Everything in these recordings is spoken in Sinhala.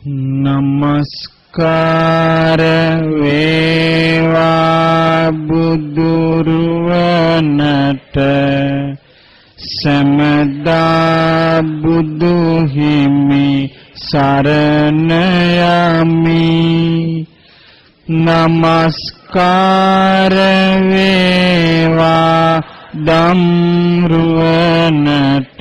නමස්කාර වේවා බුදුරුවනට සමදා බුදු හිමි සරණ යමි. නමස්කාර වේවා ධම්රුවනට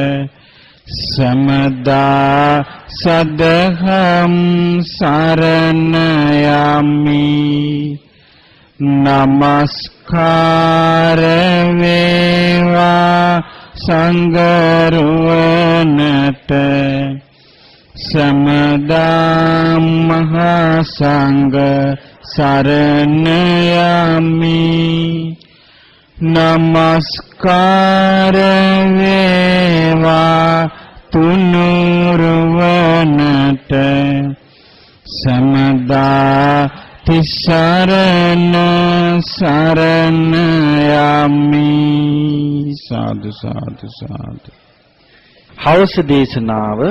සමදා සදහම් සරණ යමි. නමස්කාර වේවා සංඝරුවනට සමදා මහා සංඝ සරණ යමි. නමස්කාර වේවා තුනුරුවනට සමදා තිසරණ සරණ යමි. සාදු සාදු සාදු. හවස දේශනාව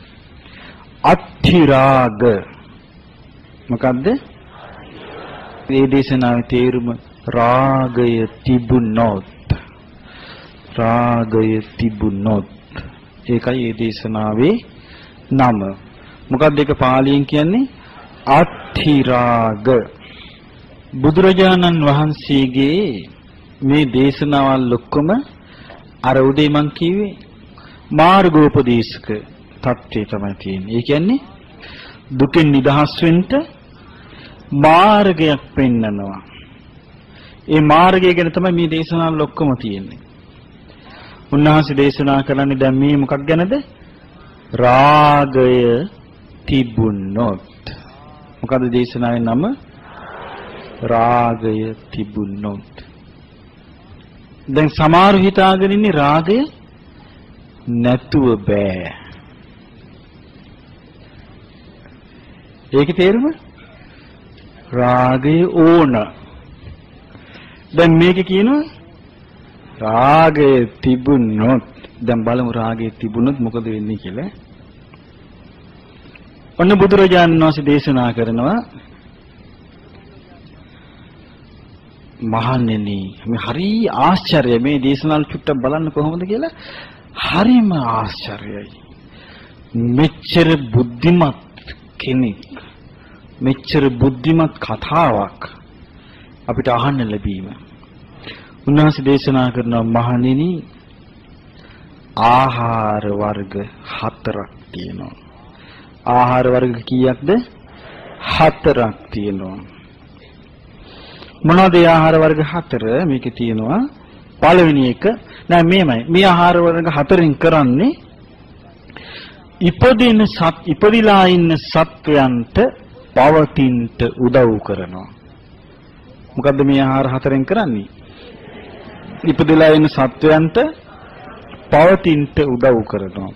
අත්ථිරාග. මොකද්ද මේ දේශනාවේ තේරුම? රාගය තිබුණොත්, රාගය තිබුණොත්, ඒකයි මේ දේශනාවේ නම. මොකක්ද ඒක පාලියෙන් කියන්නේ? අත්ථිරාග. බුදුරජාණන් වහන්සේගේ මේ දේශනාවල් ඔක්කොම අර උදේ මං කිව්වේ මාර්ගෝපදේශක தත්ත්වය තමයි තියෙන්නේ. ඒ කියන්නේ දුකෙන් නිදහස් වෙන්න මාර්ගයක් පෙන්නනවා. ඒ මාර්ගය ගැන තමයි මේ දේශනාවල් ඔක්කොම තියෙන්නේ. උන්වහන්සේ දේශනා කරන්නේ දැන් මේ මොකක් ගැනද? රාගය තිබුණොත්. මොකද දේශනාවේ නම? රාගය තිබුණොත්. දැන් සමහරු හිතාගෙන ඉන්නේ රාගය නැතුව බෑ. ඒකේ තේරුම? රාගය ඕන. දැන් මේක කියනවා රාගය තිබුණොත්. දැන් බලමු රාගය තිබුණොත් මොකද වෙන්නේ කියලා. ඔන්න බුදුරජාණන් වහන්සේ දේශනා කරනවා, මහණෙනි මේ හරි ආශ්චර්යයි. මේ දේශනාවල් චුට්ටක් බලන්න කොහොමද කියලා. හරිම ආශ්චර්යයි. මෙච්චර බුද්ධිමත් කෙනෙක්, මෙච්චර බුද්ධිමත් කතාවක් අපිට අහන්න ලැබීම. උන්වහන්සේ දේශනා කරනවා, මහණෙනි ආහාර වර්ග 4ක් තියෙනවා. ආහාර වර්ග කීයක්ද? 4ක් තියෙනවා. මොනවද ඒ ආහාර වර්ග 4? මේකේ තියෙනවා පළවෙනි එක නෑ මේමයි. මේ ආහාර වර්ග 4න් කරන්නේ ඉපදිලා ඉන්න සත්වයන්ට පවතින්ට උදව් කරනවා. මොකද්ද මේ ආහාර 4න් කරන්නේ? ඉපදිලා ඉන්න සත්වයන්ට පවතින්ට උදව් කරනවා.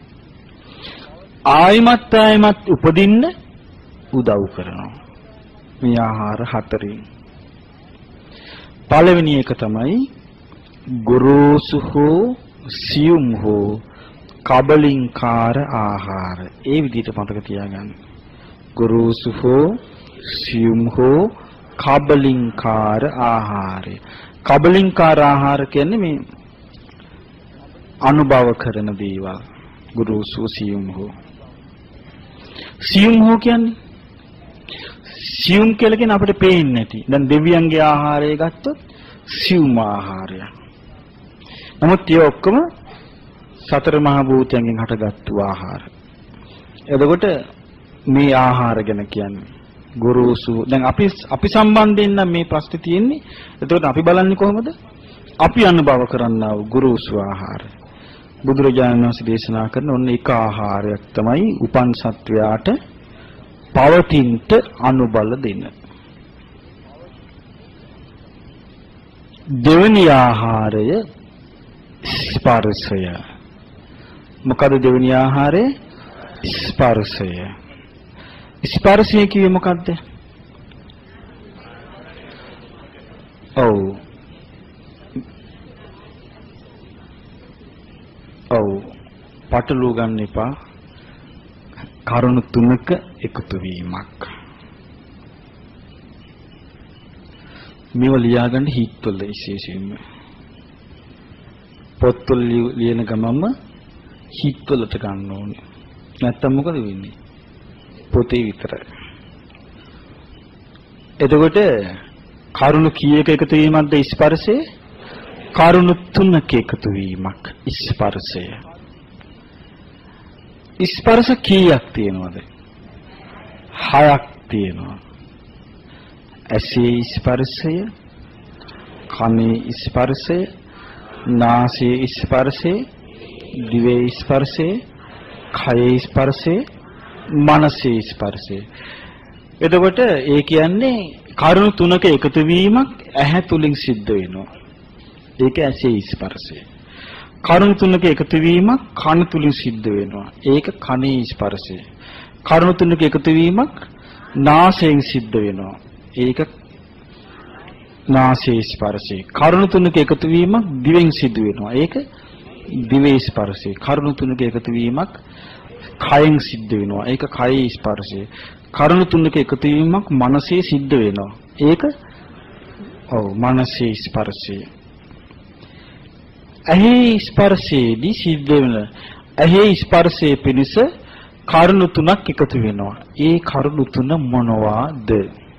ආයිමත් උපදින්න උදව් කරනවා. මේ ආහාර 4න් පළවෙනි එක තමයි ගොරෝසු හෝ සියුම් හෝ කබලින්කාර ආහාර. ඒ විදිහට මතක තියාගන්න. ගොරෝසු හෝ සියුම් හෝ කබලින්කාර ආහාරය. කබලින්කාර ආහාර කියන්නේ මේ අනුභව කරන දේවල්. ගොරෝසු සියුම් හෝ. සියුම් හෝ කියන්නේ සියුම් කියලා කියන අපිට පේන්නේ නැති. දැන් දෙවියන්ගේ ආහාරය ගත්තොත් සියුම් ආහාරය. නමුත් ඒ ඔක්කොම සතර මහා භූතයන්ගෙන් හටගත්තු ආහාර. එතකොට මේ ආහාර ගැන කියන්නේ ගොරෝසු. දැන් අපි සම්බන්ධයෙන් නම් මේ ප්‍රශ්නේ තියෙන්නේ. එතකොට අපි බලන්නේ කොහොමද? අපි අනුභව කරන්නා වූ ගොරෝසු ආහාර. බුදුරජාණන් වහන්සේ දේශනා කරන ඔන්න එක ආහාරයක් තමයි උපන් සත්වයාට පවතින්ට අනුබල දෙන. දෙවෙනි ආහාරය ස්පර්ශය. මොකද දෙවෙනි ආහාරය? ස්පර්ශය. ස්පර්ශය කියේ මොකද්ද? ඔව් පටලු ගන්න එපා. කරුණු තුනක එකතු වීමක්. මේව ලියාගන්න හිත්වල විශේෂයෙන්ම පොත්වල ලියන ගමන්ම හිත්වලට ගන්න ඕනේ. නැත්තම් මොකද වෙන්නේ? පොතේ විතරයි. එතකොට කරුණු කීයක එකතු වීමක්ද ස්පර්ශය? කරුණු තුනක එකතු වීමක් ස්පර්ශය. ස්පර්ශ කීයක් තියෙනවද? 6ක් තියෙනවා. ඇසේ ස්පර්ශය, කනේ ස්පර්ශය, නාසයේ ස්පර්ශය, දිවේ ස්පර්ශය, කයේ ස්පර්ශය, මනසේ ස්පර්ශය. එතකොට ඒ කියන්නේ කරුණු තුනක එකතු වීමක් ඇහැ තුලින් සිද්ධ වෙනවා. ඒක ඇසේ ස්පර්ශය. කරුණු තුනක එකතු වීමක් කන තුලින් සිද්ධ වෙනවා. ඒක කනේ ස්පර්ශය. කරුණු තුනක එකතු වීමක් නාසයෙන් සිද්ධ වෙනවා. ඒක නාසයේ ස්පර්ශය. කරුණු තුනක එකතු වීමක් දිවෙන් සිදු වෙනවා. ඒක දිවේ ස්පර්ශය. කරුණු තුනක එකතු වීමක් කයෙන් සිද්ධ වෙනවා. ඒක කයේ ස්පර්ශය. කරුණු තුනක එකතු වීමක් මනසේ සිද්ධ වෙනවා. ඒක මනසේ ස්පර්ශය. ඇහි ස්පර්ශයේදී සිද්ධ වෙන ඇහි ස්පර්ශයේ පිණිස කරුණු තුනක් එකතු වෙනවා. ඒ කරුණු තුන මොනවාද?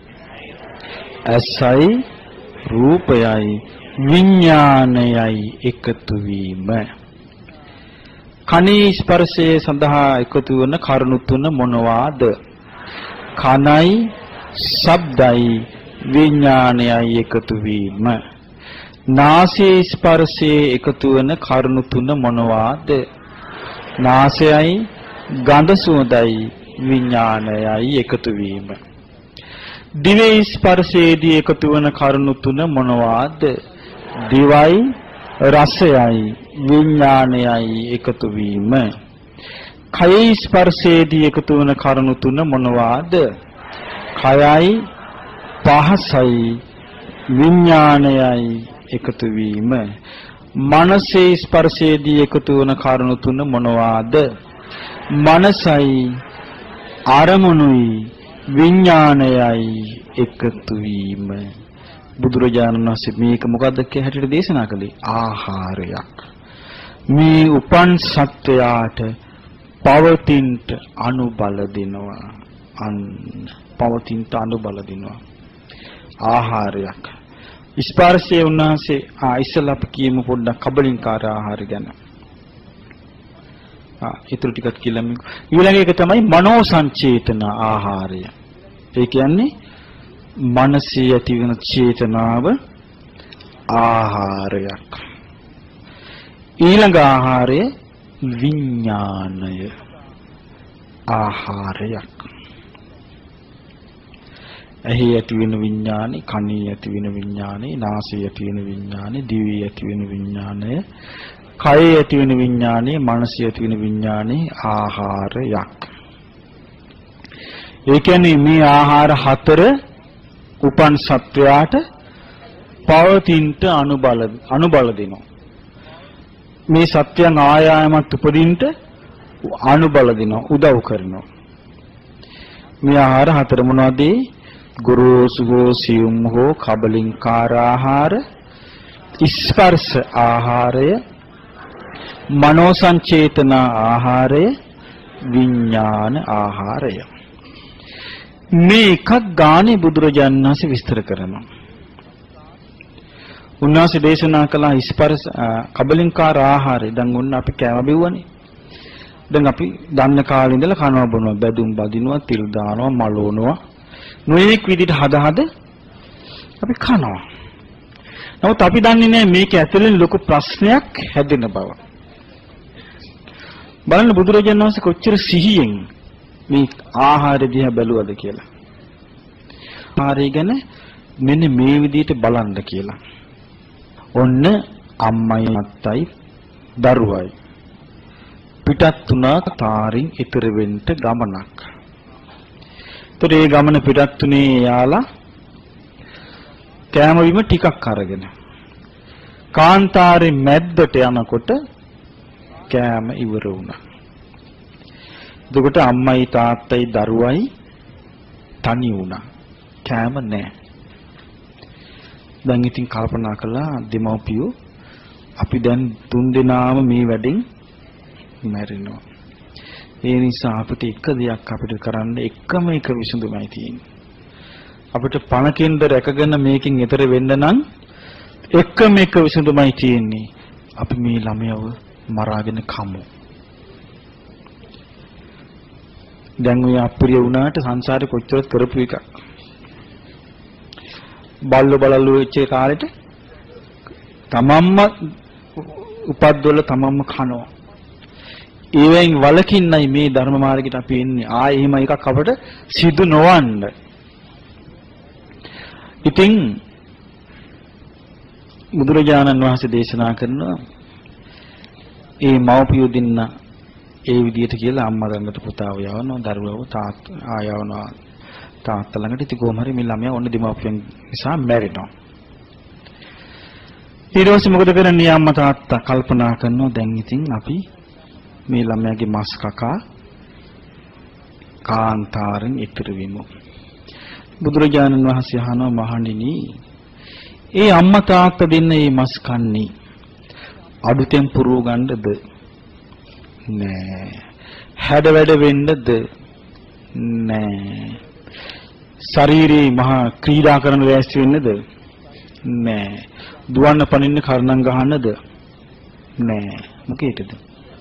ඇසයි, රූපයයි, විඥානයයි එකතු වීම. කනේ ස්පර්ශයේ සඳහා එකතු වන කරුණු තුන මොනවාද? කනයි, ශබ්දයි, විඥානයයි එකතු වීම. නාසයේ ස්පර්ශයේ එකතු වන කරුණු තුන මොනවාද? නාසයයි, ගන්ධ සුවඳයි, විඥානයයි එකතු වීම. දිවේ ස්පර්ශයේදී එකතු වන කරුණු තුන මොනවාද? දිවයි, රසයයි, විඥානයයි එකතු වීම. කයේ ස්පර්ශයේදී එකතු වන කරුණු තුන මොනවාද? කයයි, පහසයි, විඥානයයි එකතු වීම. මනසේ ස්පර්ශයේදී එකතු වන කරුණු තුන මොනවාද? මනසයි, අරමුණුයි, විඥානයයි එකතු වීම. බුදුරජාණන් වහන්සේ මේක මොකද්ද කියලා හැටියට දේශනා කළේ? ආහාරයක්. මේ උපන් සත්වයාට පවතින්ට අනුබල දෙනවා. පවතින්ට අනුබල දෙනවා. ආහාරයක්. ස්පර්ශයේ උන්වහන්සේ ඉස්සෙල්ලා අපි කියමු පොඩ්ඩක් කබලින්කාර ආහාර ගැන. ඊටු ටිකක් කියලා මේ ඊළඟ එක තමයි මනෝ සංචේතන ආහාරය. ඒ කියන්නේ මනසේ ඇති වෙන චේතනාව ආහාරයක්. ඊළඟ ආහාරය විඥානය ආහාරයක්. ඇහි ඇති වෙන විඥානේ, කනේ ඇති වෙන විඥානේ, නාසයේ ඇති වෙන විඥානේ, දිවේ ඇති වෙන විඥානය, කයේ ඇති වෙන විඥානේ, මනසේ ඇති වෙන විඥානේ ආහාරයක්. ඒ කියන්නේ මේ ආහාර හතර උපන් සත්වයාට පවතින්ට අනුබල දෙනවා. මේ සත්‍යයන් ආයාමත් උපදින්ට අනුබල දෙනවා, උදව් කරනවා. මේ ආහාර හතර මොනවද? ගුරුසු හෝ සියුම් හෝ කබලින්කාර ආහාර, ස්පර්ශ ආහාරය, මනෝ සංචේතන ආහාරය, විඥාන ආහාරය. මේ එකක් ගානේ බුදුරජාණන් වහන්සේ විස්තර කරනවා. උන්වහන්සේ දේශනා කළ ස්පර්ශ කබලින්කාර ආහාරය. දැන් ඔන්න අපි කෑම බිව්වනේ. දැන් අපි දන්න කාලේ ඉඳලා කනවා බොනවා, බැදුම් බදිනවා, තිල් දානවා, මලවනවා. නොයෙක් විදිහට හද අපි කනවා. නමුත් අපි දන්නේ නැහැ මේක ඇතුලේ ලොකු ප්‍රශ්නයක් හැදෙන බව. බලන්න බුදුරජාණන් වහන්සේ කොච්චර සිහියෙන් මේ ආහාර දිහා බැලුවද කියලා. ආහාරය ගැන මෙන්න මේ විදිහට බලන්න කියලා. ඔන්න අම්මයි අත්තයි දරුවයි පිටත් තුනක් තාරින් ඉතර වෙන්න ගමනක්. ඒතර ඒ ගමන පිටත් තුනේ යාලා කෑම බීම ටිකක් අරගෙන කාන්තාරේ මැද්දට යනකොට කෑම ඉවර වුණා. එතකොට අම්මයි තාත්තයි දරුවයි තනි වුණා. කෑම නැහැ. දැන් ඉතින් කල්පනා කළා දෙමව්පියෝ අපි දැන් 3 දෙනාම මේ වැඩෙන් මැරෙනවා. ඒ නිසා අපිට එක දෙයක් අපිට කරන්න එකම එක විසඳුමයි තියෙන්නේ. අපිට පණකින්ද රැකගෙන මේකෙන් ඈතර වෙන්න නම් එකම එක විසඳුමයි තියෙන්නේ. අපි මේ ළමයව මරාගෙන කමු. දැන් ඔය අප්‍රිය වුණාට සංසාරේ කොච්චරත් කරපු එකක්. බල්ලු වෙච්ච කාලෙට තමන්ම උපද්දවල තමන්ම කනවා. ඒවෙන් වලකින්නයි මේ ධර්ම මාර්ගයට අපි එන්නේ. ආයේ එහෙම එකක් අපට සිදු නොවන්න. ඉතින් බුදුරජාණන් වහන්සේ දේශනා කරනවා ඒ මව්පියෝ දෙන්න ඒ විදිහට කියලා අම්මා ළඟට පුතාව යවනවා, දරුවව තාත්තා යවනවා තාත්තා ළඟට. ඉතින් කොහොම හරි මේ ළමයා ඔන්න දෙමාපියන් නිසා මැරෙනවා. ඊට පස්සේ මොකද කරන්නේ අම්මා තාත්තා කල්පනා කරනවා දැන් ඉතින් අපි මේ ළමයාගේ මස් කකා කාන්තාරෙන් ඉතුරු වෙමු. බුදුරජාණන් වහන්සේ අහනවා මහණෙනි ඒ අම්මා තාත්තා දෙන්න මේ මස් කන්නේ අඩුතෙන් පුරව ගන්නද නෑ. හැඩ වැඩ වෙන්නද නෑ. ශරීරේ මහා ක්‍රීඩා කරන ලෑස්ති වෙන්නද නෑ. දුවන්න පනින්න කරණම් ගහන්නද නෑ. මොකේද?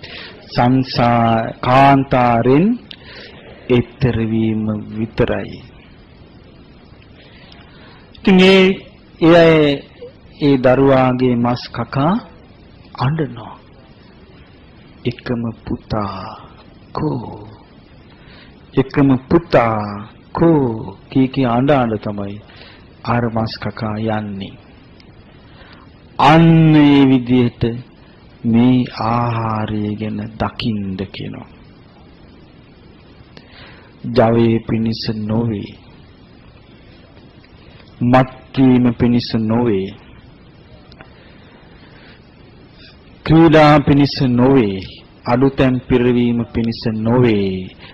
කාන්තාරෙන් ඈතර වීම විතරයි. ඉතින් ඒ දරුවාගේ මස් කකා අඬනවා. එකම පුතා කෝ කී අඬ තමයි ආර මස් කකා යන්නේ. අන්න ඒ විදිහට මේ ආහාරය ගැන දකින්න කියනවා. ජවයේ පිනිස නොවේ. මත්වීම පිනිස නොවේ. ක්‍රීඩා පිනිස නොවේ. අලුතෙන් පිරවීම පිනිස නොවේ.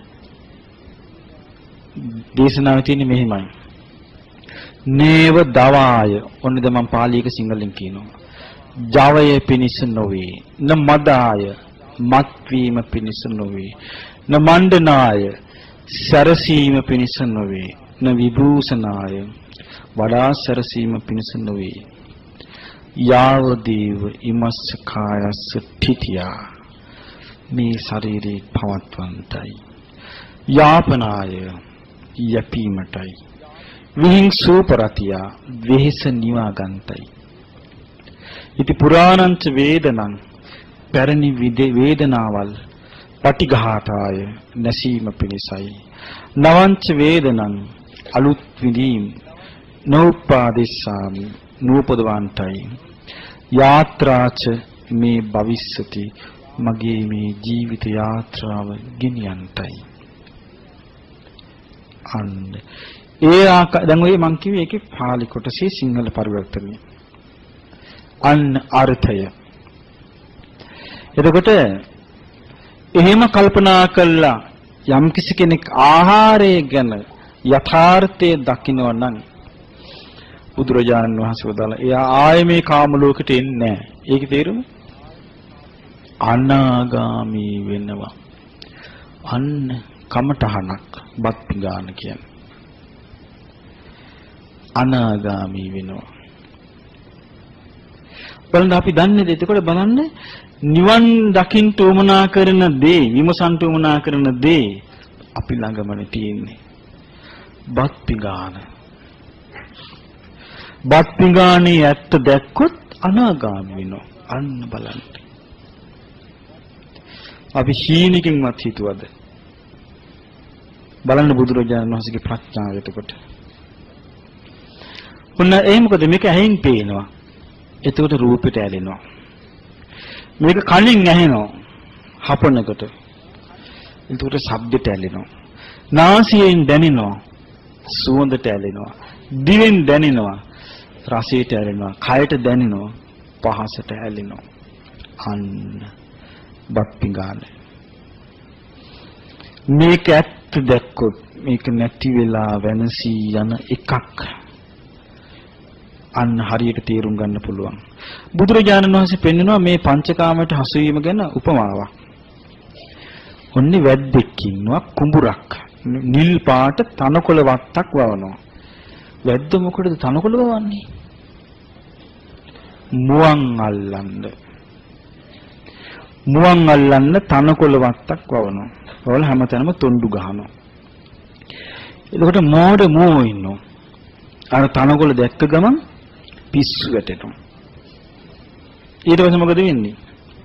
දේශනාවේ තියෙන්නේ මෙහෙමයි. නේව දවාය. ඔන්න දැන් මම පාලියක සිංහලෙන් කියනවා. ජවය පිනිස නොවේ. න මදාය. මත්වීම පිනිස නොවේ. න මණ්ඩනාය. සරසීම පිනිස නොවේ. න විභූෂනාය. වඩා සරසීම පිනිස නොවේ. යාව දේව ඉමස්ස කායස්ස තිතියා. මේ ශරීරේ පවත්වන්තයි. යාපනාය යැපීමටයි. විහිංසූපරතියා වෙහෙස නිවා ගන්තයි. ඉති පුරාණංච වේදනං පැරණි වේදනාවල් පටිඝාතාය නැසීම පිණිසයි. නවංච වේදනං අලුත් විදීම් නෝපාදේශාමි නූපදවන්තයි. යාත්‍රාච මේ භවිස්සති මගේ මේ ජීවිත යාත්‍රාව ගෙනියන්තයි. අන්න දැන් ඔය මං කිව්වේ ඒකේ පාලි කොටසේ සිංහල පරිවර්තනය. අන්න අර්ථය. එතකොට එහෙම කල්පනා කළා යම් කිසි කෙනෙක් ආහාරය ගැන යථාර්ථය දකිනවා නම් බුදුරජාණන් වහන්සේ වදාළා එයා ආයේ මේ කාම ලෝකෙට එන්නේ නැහැ. ඒකේ තේරුම අනාගාමී වෙනවා. අන්න කමඨහනක් බත් පිඟාන කියන්නේ. අනාගාමී වෙනවා. බලන්න අපි දන්නේ එතකොට බලන්න නිවන් දකින්න උවමනා කරන දේ විමසන්ට උවමනා කරන දේ අපි ළඟමනේ තියෙන්නේ. බත් පිඟාන. බත් පිඟානේ ඇත්ත දැක්කොත් අනාගාමී වෙනවා. අන්න බලන්න. අපි හීනකින්වත් හිතුවද? බලන්න බුදුරජාණන් වහන්සේගේ ප්‍රඥාව එතකොට. ඔන්න ඒ මොකද මේක ඇහෙන් පේනවා. එතකොට රූපෙට ඇලෙනවා. මේක කනින් ඇහෙනවා. හපනකොට. එතකොට ශබ්දෙට ඇලෙනවා. නාසයෙන් දැනෙනවා. සුවඳට ඇලෙනවා. දිවෙන් දැනෙනවා. රසයට ඇලෙනවා. කයට දැනෙනවා. පහසට ඇලෙනවා. අන්න බත් පිඟාන. මේක ඇත්ත දැක්කොත් මේක නැති වෙලා වෙනසී යන එකක් අන්න හරියට තේරුම් ගන්න පුළුවන්. බුදුරජාණන් වහන්සේ පෙන්වනවා මේ පංචකාමයට හසු වීම ගැන උපමාවක්. ඔන්නේ වැද්දෙක් ඉන්නවා කුඹුරක්. නිල් පාට තනකොළ වත්තක් වවනවා. වැද්ද මොකටද තනකොළ වවන්නේ? මුවන් අල්ලන්න. මුවන් අල්ලන්න තනකොළ වත්තක් වවනවා. වල හැමතැනම තොණ්ඩු ගහනවා. එතකොට මෝඩ මෝ ඉන්නවා. අර තනකොළ දැක්ක ගමන් පිස්සු වැටෙනවා. ඊට පස්සේ මොකද වෙන්නේ?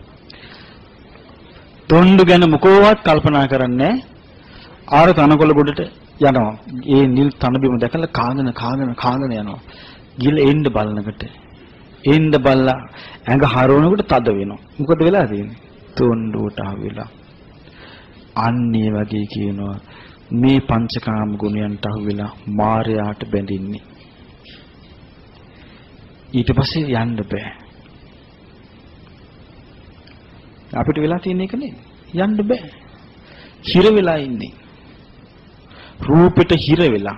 තොණ්ඩු ගැන මොකෝවත් කල්පනා කරන්නේ ආර තනකොළ ගොඩට යනවා. ඒ නිල් තන බිම දැකලා කාගෙන යනවා. ගිල එන්න බලනකොට එන්න බල්ලා ඇඟ හරවනකොට තද වෙනවා. මොකද වෙලා තියෙන්නේ? තොණ්ඩුවට අහුවෙලා. අන්නේ වගේ කියනවා මේ පංචකාම ගුණයන්ට අහුවෙලා මායයට බැඳින්නේ. ඊට පස්සේ යන්න බෑ. අපිට වෙලා තියෙන එක නේ. යන්න බෑ. හිර වෙලා ඉන්නේ. රූපෙට හිර වෙලා.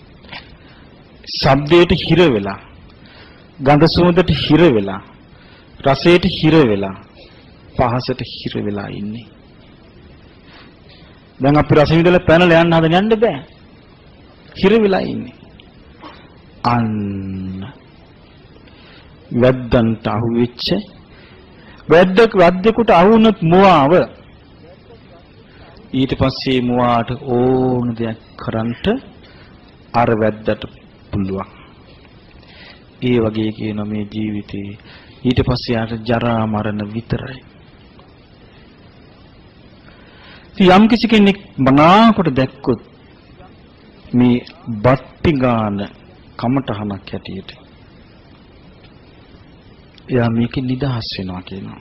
ශබ්දයට හිර වෙලා. ගන්ධ සුවඳට හිර වෙලා. රසයට හිර වෙලා. පහසට හිර වෙලා ඉන්නේ. දැන් අපි රස විඳලා පැනලා යන්න හදන යන්න බෑ. හිර වෙලා ඉන්නේ. අන්න වැද්දන්ට අහුවෙච්ච වැද්දෙකුට අහුනොත් මුවාව ඊට පස්සේ මුවාට ඕන දෙයක් කරන්ට අර වැද්දට පුළුවන්. ඒ වගේ කියන මේ ජීවිතේ ඊට පස්සේ යාට ජරා මරණ විතරයි. යම් කිසි කෙනෙක් මනාකොට දැක්කොත් මේ බත්ති ගාන කමටහනක් ඇටියට එයා මේකෙන් නිදහස් වෙනවා කියනවා.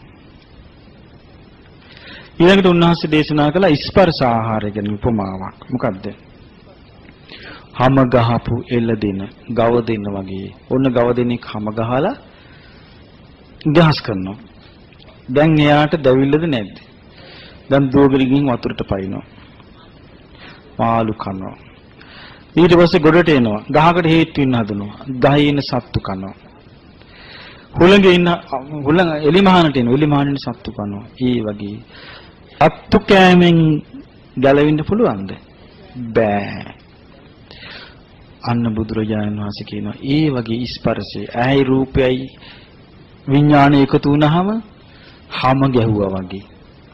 ඊළඟට උන්වහන්සේ දේශනා කළ ස්පර්ශ ආහාරය ගැන උපමාවක්. මොකද්ද? හැම ගහපු එළ දෙන ගව දෙන්න වගේ. ඔන්න ගව දෙනෙක් හැම ගහලා නිදහස් කරනවා. දැන් එයාට දැවිල්ලද නැද්ද? දැන් දුවගලින් වතුරට පයින්නවා. පාලු කනවා. ඊට පස්සේ ගොඩට එනවා. ගහකට හේතු වෙන්න හදනවා. ගහේ ඉන්න සත්තු කනවා. හුළඟේ ඉන්න හුළඟ එලිමහනට එන එලිමහනින් සත්තු කනවා. ඒ වගේ අත්තු කෑමෙන් ගැලවෙන්න පුළුවන්ද? බෑ. අන්න බුදුරජාණන් වහන්සේ කියනවා ඒ වගේ ස්පර්ශය ඇයි රූපයයි විඥානය එකතු වුණාම හැම ගැහුවා වගේ.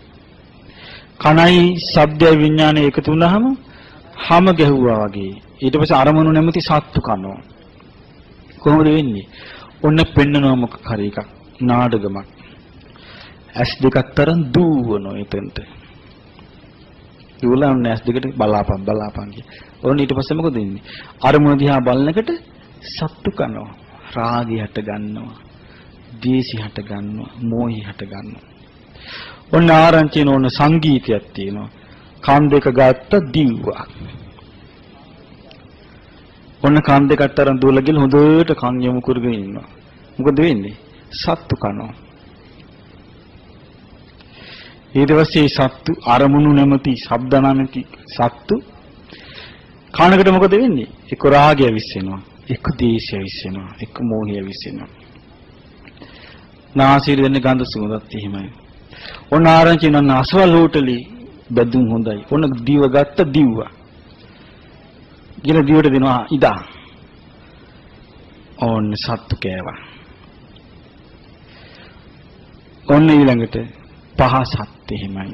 කණයි ශබ්දය විඥානය එකතු වුණාම හැම ගැහුවා වගේ. ඊට පස්සේ අරමුණු නැමැති සත්තු කනවා. කොහොමද වෙන්නේ? ඔන්න පෙන්නනවා මොකක් හරි එකක් නාඩගමක්. ඇස් දෙකක් තරම් දුවනවා එතනට. දුවලන්න ඇස් දෙකට බලාපන් කිය. ඔන්න ඊට පස්සේ මොකද වෙන්නේ? අරමුණ දිහා බලනකොට සත්තු කනවා. රාගය හට ගන්නවා. ද්වේෂය හට ගන්නවා. මෝහය හට ගන්නවා. ඔන්න ආරංචින ඕන සංගීතයක් තියෙනවා. කන් දෙක ගත්ත දිව්වා. ඔන්න කන් දෙක අතරන් දුවලා ගිහලා හොඳට කන් යොමු කරගෙන ඉන්නවා. මොකද වෙන්නේ? සත්තු කනවා. ඊට පස්සේ සත්තු අරමුණු නැමැති ශබ්ද නැමැති සත්තු කනකට මොකද වෙන්නේ? එක්ක රාගය විශ්සෙනවා, එක්ක දේශය විශ්සෙනවා, එක්ක මෝහය විශ්සෙනවා. නාසයට දෙන්නේ ගඳ සුවඳත් එහෙමයි. ඔන්න ආරංචි නන්න අසවල් හෝටලේ බැදුම් හොඳයි. ඔන්න දිව ගත්ත දිව්වා. ගිල දිවට දෙනවා ඉදා. ඔන්න සත්තු කෑවා. ඔන්න ඊළඟට පහසත් එහෙමයි.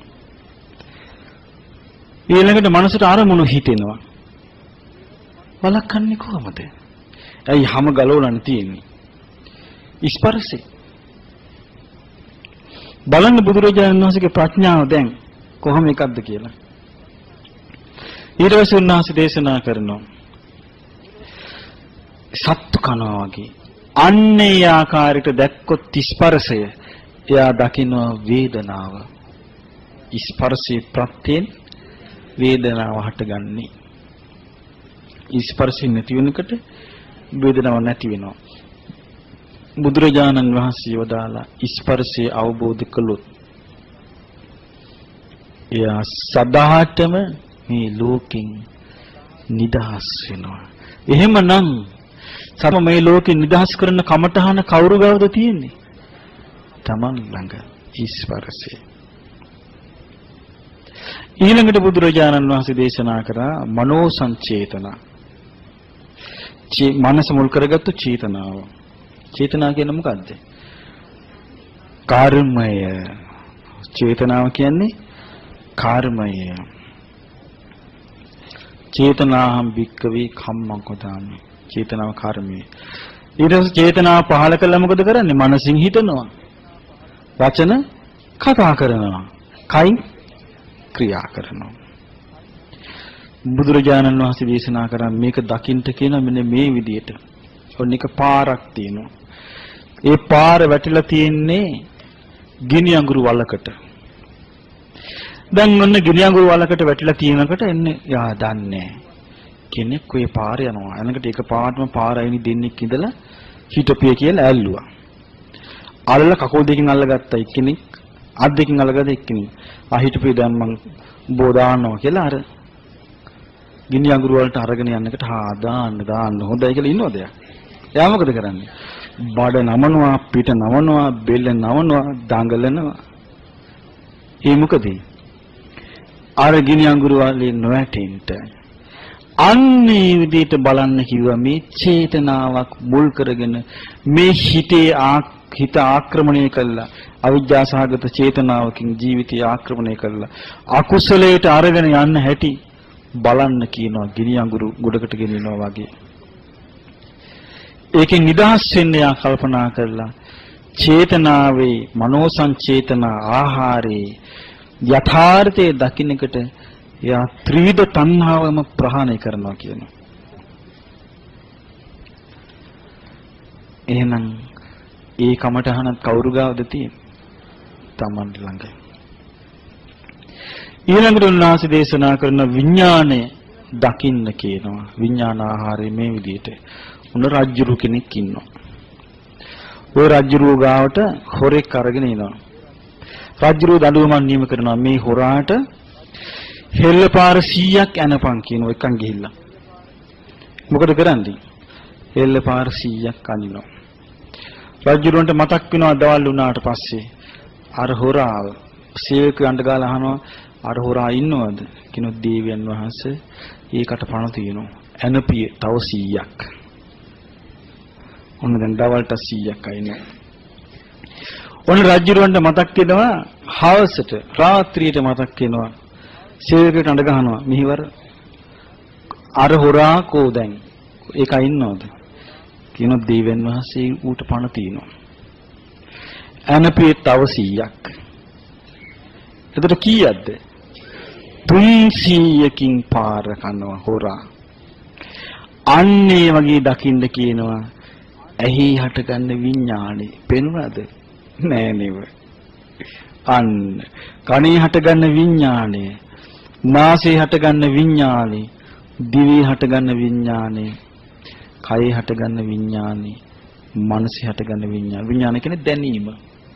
ඊළඟට මනසට අරමුණු හිතෙනවා. වළක්වන්නේ කොහොමද? ඇයි හැම ගලවලන් තියෙන්නේ? ස්පර්ශේ. බලන්න බුදුරජාණන් වහන්සේගේ ප්‍රඥාව දැන් කොහොම එකක්ද කියලා. ඊට පස්සේ උන්වහන්සේ දේශනා කරනවා සත්තු කනවා වගේ අන්නේ ආකාරයට දැක්කොත් ස්පර්ශය එයා දකින්න වේදනාව. ස්පර්ශේ ප්‍රත්‍යයෙන් වේදනාව හටගන්නේ. ස්පර්ශය නැති වෙනකොට වේදනාවක් නැති වෙනවා. බුදුරජාණන් වහන්සේ වදාලා ස්පර්ශය අවබෝධ කළොත් එයා සදාටම මේ ලෝකෙන් නිදහස් වෙනවා. එහෙමනම් සම මේ ලෝකෙ නිදහස් කරන කමඨහන කවුරු ගාවද තියෙන්නේ? Taman ළඟ ස්පර්ශය. ඊළඟට බුදුරජාණන් වහන්සේ දේශනා කරා මනෝ සංචේතන. මනස මුල් කරගත්තු චේතනාව. චේතනාව කියන්නේ මොකද්ද? කර්මය. චේතනාව කියන්නේ කර්මය. චේතනාහම් භික්කවේ කම්මං කොදාමි. චේතනාව කර්මය. ඊට පස්සේ චේතනාව පහල කළා මොකද කරන්නේ? මනසින් හිතනවා. වචන කතා කරනවා. කයින් ක්‍රියා කරනවා. බුදුරජාණන් වහන්සේ දේශනා කරා මේක දකින්න කියන මෙන්න මේ විදියට. ඔන්න එක පාරක් තියෙනවා. ඒ පාර වැටිලා තියෙන්නේ ගිනි අඟුරු වලකට. දැන් ඔන්න ගිනි අඟුරු වලකට වැටිලා තියෙනකොට එන්නේ යා දන්නේ කෙනෙක් ඔය පාර යනවා. එනකොට ඒක පාරටම පාර අයිනි දෙන්නෙක් ඉඳලා හිටපිය කියලා ඇල්ලුවා. අල්ලලා කකුල් දෙකකින් අල්ලගත්තා එක්කෙනෙක්. අත් දෙකකින් අල්ලගත්ත එක්කෙනෙක්. හිටපිය දැන් මං බෝ දාන්නවා කියලා අර ගිනි අඟුරු වලට අරගෙන යන්නකට දාන්න හොඳයි කියලා ඉන්නවද එයා? එයා මොකද කරන්නේ? බඩ නමනවා, පිට නමනවා, බෙල්ල නමනවා, දඟලනවා. ඒ මොකද? අර ගිනි අඟුරු වලේ නොවැටෙන්න. අන්නේ විදිහට බලන්න කිව්වා මේ චේතනාවක් මුල් කරගෙන මේ හිත ආක්‍රමණය කළා. අවිජ්ජා සහගත චේතනාවකින් ජීවිතය ආක්‍රමණය කළා. අකුසලයට අරගෙන යන්න හැටි බලන්න කියනවා ගිනි අඟුරු ගොඩකට ගෙනියනවා වගේ. ඒකෙන් නිදහස් වෙන්න යා කල්පනා කරලා චේතනාවේ මනෝ සංචේතන ආහාරේ යථාර්ථයේ දකින්නකට යා ත්‍රිවිධ තණ්හාවම ප්‍රහාණය කරනවා කියනවා. එහෙනම් ඒ කමඨහනත් කවුරු ගාවද තියෙන්නේ? Taman ළඟ. ඊළඟට උන්වහන්සේ දේශනා කරන විඥාණය දකින්න කියනවා. විඥාන ආහාරය මේ විදිහට. උන රජ්ජුරු කෙනෙක් ඉන්නවා. ওই රජ්ජුරුව ගාවට හොරෙක් අරගෙන එනවා. රජ්ජුරුව දඬුවමක් නියම කරනවා මේ හොරාට හෙල්ලපාර 100ක් යනපන් කියනවා එකන් ගිහිල්ලා. මොකද කරන්නේ? හෙල්ලපාර 100ක් අනිනවා. රජ්ජුරුවන්ට මතක් වෙනවා දවල් වුණාට පස්සේ අර හොරා සේවක යන්න ගාලා අහනවා අර හොරා ඉන්නවද? කිනොත් දේවයන් වහන්සේ ඒකට පණ තියෙනවා. ඇනපිය තව 100ක්. ඔන්න දැන් දවල්ට 100ක් අයිනවා. ඔන්න රජුරවන්ට මතක් වෙනවා හවසට රාත්‍රියට මතක් වෙනවා සේවකයට අඬ ගහනවා මිහිවර අර හොරා කෝ දැන් ඒක ඉන්නවද කියනොත් දේවයන් වහන්සේ ඌට පණ තියෙනවා ඇනපියේ තව 100ක් එතකොට කීයක්ද 300කින් පාර කනවා හොරා අන්නේ වගේ දකින්න කියනවා ඇහි හටගන්න විඥානේ පෙනුනද නෑ නෙව අන්න කනේ හටගන්න විඥානේ නාසයේ හටගන්න විඥානේ දිවේ හටගන්න විඥානේ කයේ හටගන්න විඥානේ මනසේ හටගන්න විඥාන කියන්නේ දැනීම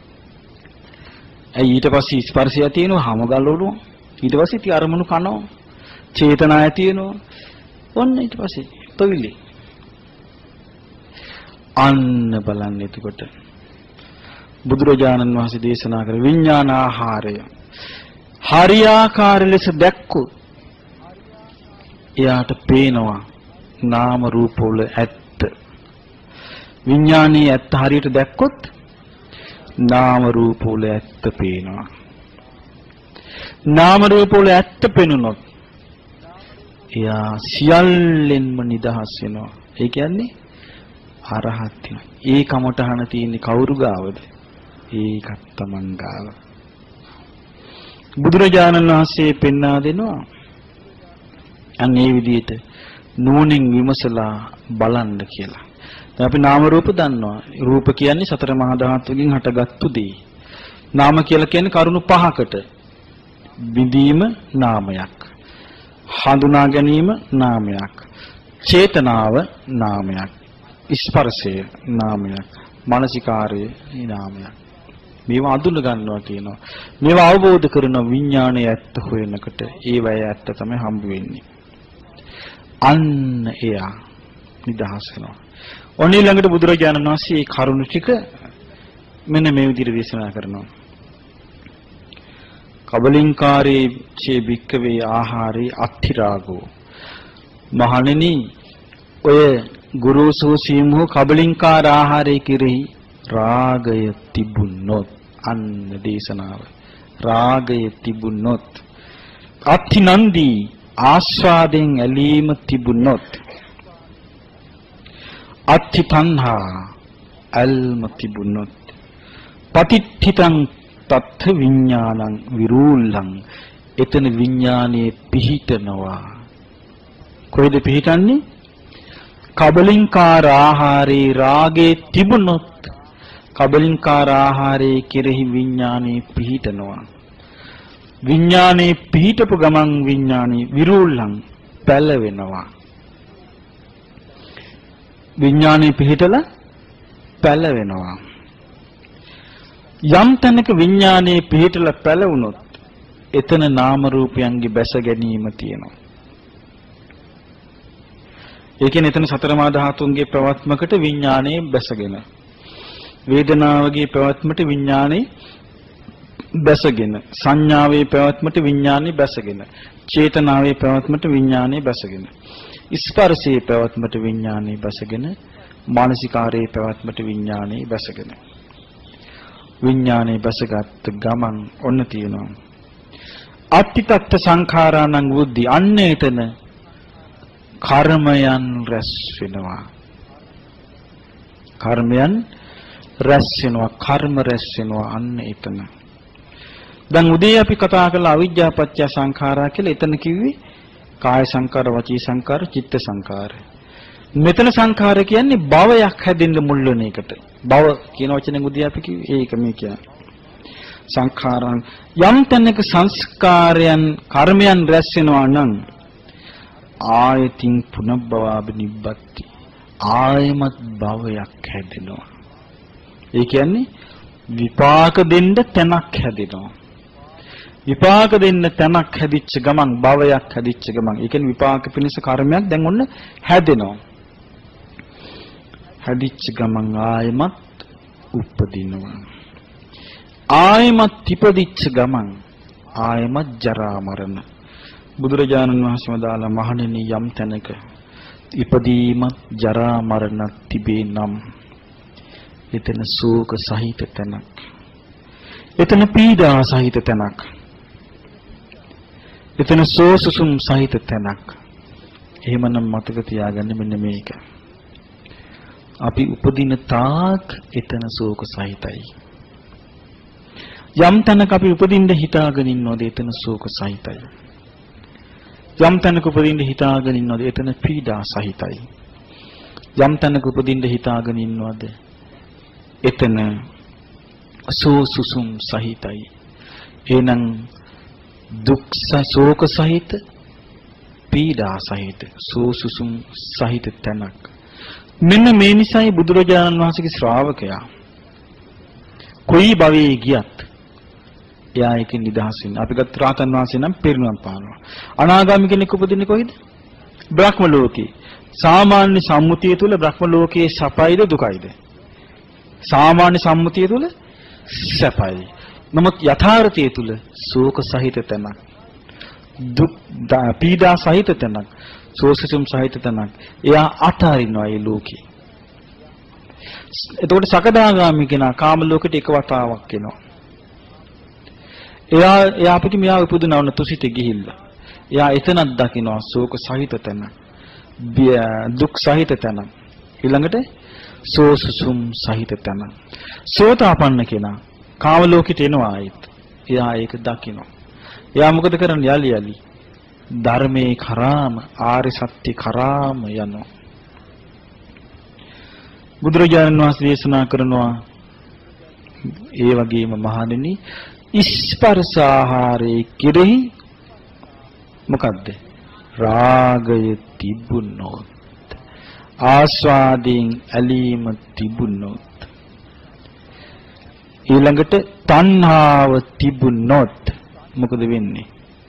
ඇයි ඊට පස්සේ ස්පර්ශය තියෙනවා හැම ගලවලු ඊට පස්සේ ඉති අරමුණු කනවා චේතනාය තියෙනවා ඔන්න ඊට පස්සේ තොවිලි අන්න බලන්න එතකොට බුදුරජාණන් වහන්සේ දේශනා කර විඥාන ආහාරය හරියාකාර ලෙස දැක්කොත් එයාට පේනවා නාම රූප වල ඇත්ත විඥානයේ ඇත්ත හරියට දැක්කොත් නාම රූප වල ඇත්ත පේනවා නාම රූප වල ඇත්ත පෙනුනොත් එයා සියල්ලෙන්ම නිදහස් වෙනවා ඒ කියන්නේ අරහත් වෙනවා ඒ කමටහන තියෙන්නේ කවුරු ගාවද ඒකත් Taman ගාව බුදුරජාණන් වහන්සේ පෙන්වා දෙනවා අන්නේ විදිහට නුවණින් විමසලා බලන්න කියලා. දැන් අපි නාම රූප දන්නවා. රූප කියන්නේ සතර මහා ධාතුන්ගෙන් හටගත්තු දේ. නාම කියලා කියන්නේ කරුණු පහකට. විඳීම නාමයක්. හඳුනා ගැනීම නාමයක්. චේතනාව නාමයක්. ස්පර්ශය නාමයක්. මානසිකාරය නාමයක්. මේවා අඳුන ගන්නවා කියනවා. මේවා අවබෝධ කරන විඥානය ඇත්ත හොයනකොට ඒ වය ඇත්ත තමයි හම්බ වෙන්නේ. අන්න එයා නිදහස් වෙනවා. ඔන්න ළඟට බුදුරජාණන් වහන්සේ මේ කරුණ ටික මෙන්න මේ විදිහට දේශනා කරනවා. කබලින්කාරේ චේ භික්කවේ ආහාරේ අත්තිරාගෝ. මහණෙනි ඔය ගුරුසෝ සීමෝ කබලින්කාර ආහාරයේ කෙරෙහි රාගය තිබුණොත් අන්න දේශනාව. රාගය තිබුණොත් අත්තිනන්දී ආස්වාදෙන් ඇලීම තිබුණොත් අත්ති තණ්හා අල්ම තිබුණොත් පටිච්චිතං තත්ථ විඥානං විරූල්ලං එතන විඥානයේ පිහිටනවා. කොහෙද පිහිටන්නේ? කබලින්කාර ආහාරේ රාගේ තිබුණොත් කබලින්කාර ආහාරයේ කෙරෙහි විඥානයේ පිහිටනවා. විඥානයේ පිහිටපු ගමන් විඥානයේ විරූල්ලං පැලවෙනවා. විඥානයේ පිහිටලා පැලවෙනවා. යම් තැනක විඥානයේ පිහිටලා පැලවුනොත් එතන නාම රූපයන්ගේ බැස ගැනීම තියෙනවා. ඒ කියන්නේ එතන සතර මා ධාතුන්ගේ ප්‍රවත්මකට විඥානයේ බැසගෙන වේදනාවගේ ප්‍රවත්මට විඥානයේ බැසගෙන සංඥාවේ ප්‍රවත්මට විඥානයේ බැසගෙන චේතනාවේ ප්‍රවත්මට විඥානයේ බැසගෙන ස්පර්ශයේ ප්‍රවත්මට විඥානයේ බැසගෙන මානසිකාරයේ ප්‍රවත්මට විඥානයේ බැසගෙන විඥානයේ බැසගත් ගමන් ඔන්න තියෙනවා. අත්තිතත්ත සංඛාරාණං වුද්ධි අන්න එතන කර්මයන් රැස් වෙනවා. කර්මයන් රැස් වෙනවා. කර්ම රැස් වෙනවා අන්න එතන. දැන් උදේ අපි කතා කළා අවිජ්ජා පත්‍ය සංඛාරා කියලා. එතන කිව්වේ කාය සංකාර, වචී සංකාර, චිත්ත සංකාර. මෙතන සංඛාර කියන්නේ භවයක් හැදෙන්න මුල් වෙන එකට. භව කියන වචනේ උදේ අපි කිව්වේ ඒක මේ කියන්නේ. සංඛාරයන් යම් තැනක සංස්කාරයන් කර්මයන් රැස් වෙනවා නම් ආයතින් පුනබ්බවාබ නිබ්බත්ති ආයමත් භවයක් හැදෙනවා. ඒ කියන්නේ විපාක දෙන්න තැනක් හැදෙනවා. විපාක දෙන්න තැනක් හැදිච්ච ගමන් භවයක් හැදිච්ච ගමන් ඒ කියන්නේ විපාක පිණිස කර්මයක් දැන් ඔන්න හැදෙනවා. හැදිච්ච ගමන් ආයමත් උපදිනවා. ආයමත් ඉපදිච්ච ගමන් ආයමත් ජරා මරණ. බුදුරජාණන් වහන්සේ වදාළා මහණෙනි යම් තැනක ඉපදීමත් ජරා මරණත් තිබේ නම් එතන ශෝක සහිත තැනක්. එතන පීඩා සහිත තැනක්. එතන සෝසුසුම් සහිත තැනක්. එහෙමනම් මතක තියාගන්න මෙන්න මේක. අපි උපදින තාක් එතන ශෝක සහිතයි. යම් තැනක අපි උපදින්න හිතාගෙන ඉන්නවද එතන ශෝක සහිතයි. යම් තැනක උපදින්න හිතාගෙන ඉන්නවද එතන පීඩා සහිතයි. යම් තැනක උපදින්න හිතාගෙන ඉන්නවද එතන සෝසුසුම් සහිතයි. එහෙනම් දුක් ශෝක සහිත පීඩා සහිත සෝසුසුම් සහිත තැනක්. මෙන්න මේ නිසායි බුදුරජාණන් වහන්සේගේ ශ්‍රාවකයා කොයි භවයේ ගියත් එයා එකෙන් නිදහස් වෙනවා. අපි ගත්ත රාතන් වහන්සේ නම් පිරිනුවම් පානවා. අනාගාමී කෙනෙක් උපදින්නේ කොහෙද? බ්‍රහ්ම ලෝකේ. සාමාන්‍ය සම්මුතිය තුල බ්‍රහ්ම ලෝකයේ සපයිද දුකයිද? සාමාන්‍ය සම්මුතිය තුල සපයි. නමුත් යථාර්ථයේ තුල ශෝක සහිත තැනක්, දුක් පීඩා සහිත තැනක්, සෝසසුම් සහිත තැනක්. එයා අතාරිනවා ඒ ලෝකේ. එතකොට සකදාගාමී කෙනා කාම ලෝකෙට එක වතාවක් එනවා. එයා අපිට මෙයා උපදිනා වුණ තුසිත ගිහිල්ලා. එයා එතනක් දකිනවා ශෝක සහිත තැන, දුක් සහිත තැන. ඊළඟට සෝසුසුම් සහිත තැන. සෝතාපන්න කෙනා කාම ලෝකෙට එනවා ආයෙත්. එයා ඒක දකිනවා. එයා මොකද කරන්නේ? යලි යලි ධර්මයේ කරාම ආර්ය සත්‍ය කරාම යනවා. බුදුරජාණන් වහන්සේ දේශනා කරනවා ඒ වගේම මහණෙනි ස්පර්ශ ආහාරයේ කෙරෙහි මොකද්ද? රාගය තිබුණොත්, ආස්වාදයෙන් ඇලීම තිබුණොත් ඊළඟට තණ්හාව තිබුණොත් මොකද වෙන්නේ?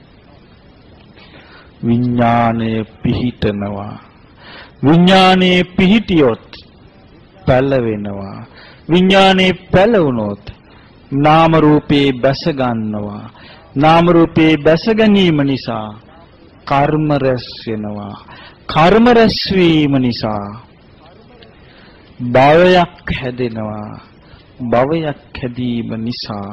විඥාණය පිහිටනවා. විඥාණය පිහිටියොත් පැලවෙනවා. විඥාණය පැලවුණොත් නාම රූපේ බැස ගන්නවා. නාම රූපේ බැස ගැනීම නිසා කර්ම රැස් වෙනවා. කර්ම රැස් වීම නිසා භවයක් හැදෙනවා. භවයක් හැදීම නිසා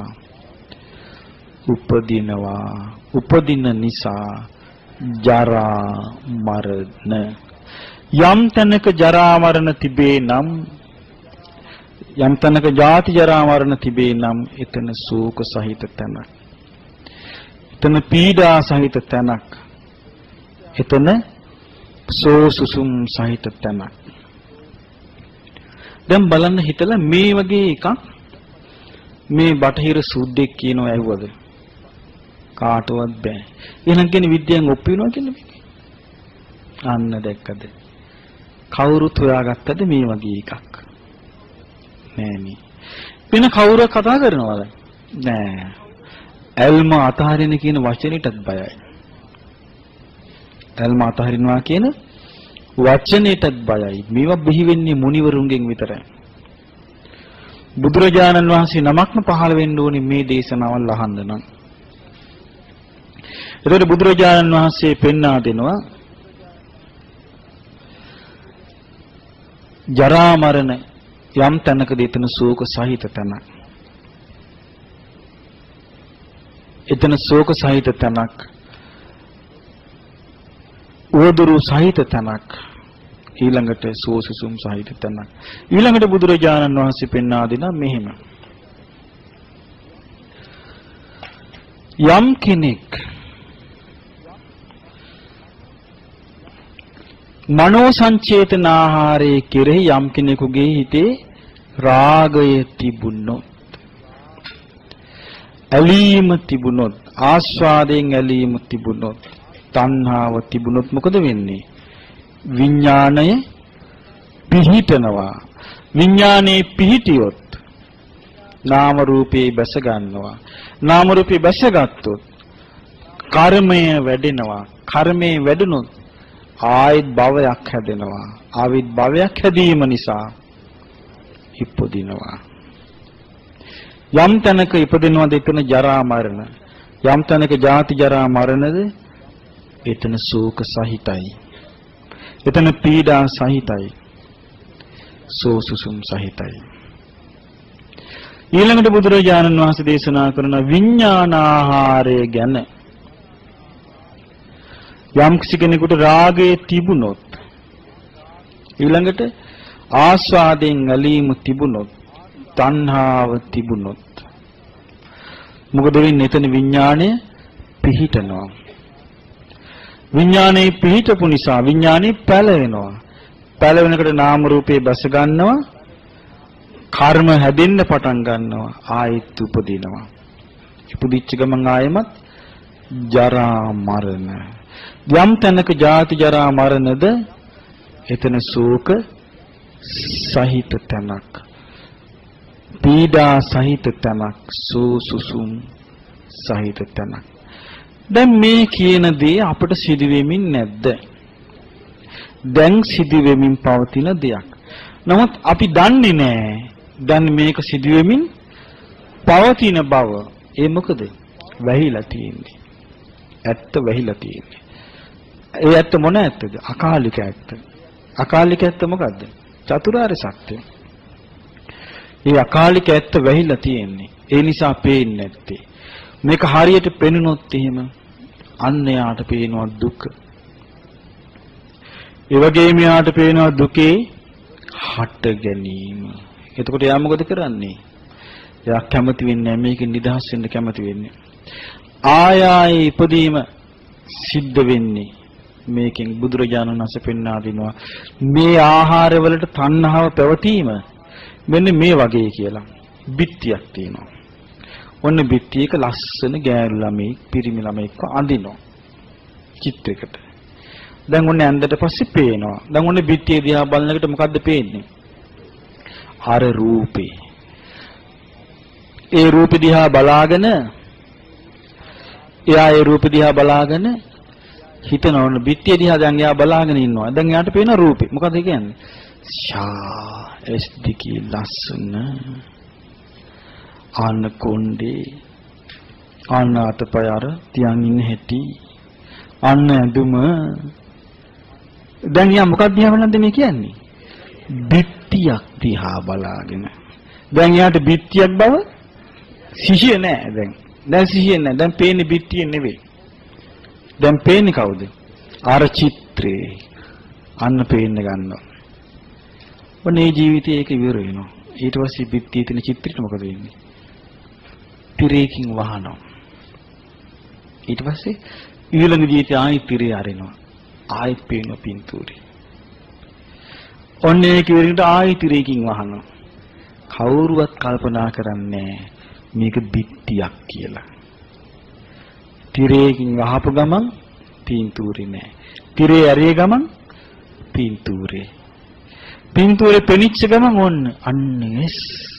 උපදිනවා. උපදින නිසා ජරා මරණ. යම් තැනක ජරා මරණ තිබේ නම්, යම් තැනක ජාති ජරා මරණ තිබේ නම් එතන ශෝක සහිත තැනක්. එතන පීඩා සහිත තැනක්. එතන සෝසුසුම් සහිත තැනක්. දැන් බලන්න හිතලා මේ වගේ එකක් මේ බටහිර සුද්දෙක් කියනවා ඇහුවද? කාටවත් බෑ. එහෙනම් කියන්නේ විද්‍යාවෙන් ඔප්පු වෙනවා කියන්නේ. අන්න දැක්කද? කවුරුත් හොයාගත්තද මේ වගේ එකක්? නෑනේ. වෙන කවුරු කතා කරනවද? නෑ. ඇල්ම අතහරින කියන වචනෙටත් බයයි. ඇල්ම අතහරිනවා කියන වචනෙටත් බයයි. මේවා බිහි වෙන්නේ මුනිවරුන්ගෙන් විතරයි. බුදුරජාණන් වහන්සේ නමක්ම පහළ වෙන්න ඕනේ මේ දේශනාවල් අහන්න නම්. එතකොට බුදුරජාණන් වහන්සේ පෙන්වා දෙනවා ජරා මරණ යම් තැනකදී එතන ශෝක සහිත තැනක්. එතන ශෝක සහිත තැනක්. උවදුරු සහිත තැනක්. ඊළඟට සෝසුසුම් සහිත තැනක්. ඊළඟට බුදුරජාණන් වහන්සේ පෙන්වා දෙනා මෙහෙම. යම් කෙනෙක් මනෝ සංචේතන ආහාරයේ කෙරෙහි යම් කෙනෙකුගේ හිතේ රාගය තිබුණොත්, ඇලීම තිබුණොත්, ආස්වාදයෙන් ඇලීම තිබුණොත්, තණ්හාව තිබුණොත් මොකද වෙන්නේ? විඥාණය පිහිටනවා. විඥානේ පිහිටියොත් නාම රූපේ බැස ගන්නවා. නාම රූපේ බැසගත්තොත් කර්මය වැඩෙනවා. කර්මයේ වැඩුණොත් ආයෙත් භවයක් හැදෙනවා. ආයෙත් භවයක් හැදීම නිසා ඉපදිනවා. යම් තැනක ඉපදිනවද එතන ජරා මරණ. යම් තැනක ජාති ජරා මරණද එතන ශෝක සහිතයි. එතන පීඩා සහිතයි. සෝසුසුම් සහිතයි. ඊළඟට බුදුරජාණන් වහන්සේ දේශනා කරන විඥානාහාරය ගැන යම් කෙනෙකුට රාගය තිබුණොත්, ඊළඟට ආස්වාදයෙන් ඇලීම තිබුණොත්, තණ්හාව තිබුණොත් මොකද වෙන්නේ? එතන විඥාණය පිහිටනවා. විඥානේ පිහිටපු නිසා විඥානේ පැලවෙනවා. පැලවෙනකොට නාම රූපේ බැස ගන්නවා. කර්ම හැදෙන්න පටන් ගන්නවා. ආයෙත් උපදිනවා. ඉපදිච්ච ගමන් ආයෙමත් ජරා මරණ. යම් තැනක ජාති ජරා මරණද එතන ශෝක සහිත තැනක්. පීඩා සහිත තැනක්. සෝසුසුම් සහිත තැනක්. දැන් මේ කියන දේ අපට සිදු වෙමින් නැද්ද? දැන් සිදු වෙමින් පවතින දෙයක්. නමුත් අපි දන්නේ නැහැ දැන් මේක සිදු වෙමින් පවතින බව. ඒ මොකද? වැහිලා තියෙන්නේ. ඇත්ත වැහිලා තියෙන්නේ. ඒ ඇත්ත මොන ඇත්තද? අකාලික ඇත්ත. අකාලික ඇත්ත මොකද්ද? චතුරාර්ය සත්‍ය. ඒ අකාලික ඇත්ත වැහිලා තියෙන්නේ. ඒ නිසා පේන්නේ නැත්තේ. මේක හරියට පෙනුනොත් එහෙම අන්න යාට පේනවා දුක. ඒ වගේම යාට පේනවා දුකේ හට ගැනීම. එතකොට යා මොකද කරන්නේ? යා කැමති වෙන්නේ නැහැ මේකෙන් නිදහස් වෙන්න කැමති වෙන්නේ. ආයෙ ඉපදීම සිද්ධ වෙන්නේ මේකෙන්. බුදුරජාණන් වහන්සේ පෙන්වා දෙනවා මේ ආහාර වලට තණ්හාව පැවතීම මෙන්න මේ වගේ කියලා. බිත්තියක් තියෙනවා. ඔන්න බිත්තියක ලස්සන ගෑනු ළමයි පිරිමි ළමයික්ව අඳිනවා චිත්‍රයකට. දැන් ඔන්න ඇඳට පස්සේ පේනවා. දැන් ඔන්න බිත්තිය දිහා බලනකොට මොකද්ද පේන්නේ? අර රූපේ. ඒ රූප දිහා බලාගෙන එයා ඒ රූප දිහා බලාගෙන හිතනවන බිත්තිය දිහා දැන් එයා බලාගෙන ඉන්නවා. දැන් එයාට පේන රූපේ. මොකද කියන්නේ? ෂා එස්දිකී ලස්සන ආන කොණ්ඩේ ආන අතපය අර තියන් ඉන්න හැටි අන්න ඇඳුම දැන් යා මොකක්ද දිහා බලනද මේ කියන්නේ? බිත්තියක් දිහා බලාගෙන. දැන් යාට බිත්තියක් බව සිහිය නෑ දැන්. දැන් සිහිය නෑ. දැන් පේන්නේ බිත්තිය නෙවෙයි. දැන් පේන්නේ කවුද? අර චිත්‍රේ. අන්න පේන්න ගන්නවා. ඔනේ ජීවිතයේ ඒක ඉවර වෙනවා. ඊට පස්සේ බිත්තියේ තියෙන චිත්‍රෙට මොකද වෙන්නේ? තිරේකින් වහනවා. ඊට පස්සේ ඊළඟ ජීවිතය ආයි තිරේ අරිනවා. ආයි පේන පින්තූරේ. ඔන්නේ කිව්වෙකට ආයි තිරේකින් වහනවා. කවුරුවත් කල්පනා කරන්නේ මේක බිත්තියක් කියලා. තිරේකින් වහපු ගමන් පින්තූරේ නෑ. තිරේ ඇරිය ගමන් පින්තූරේ. පින්තූරේ පෙනිච්ච ගමන් ඔන්න අන්න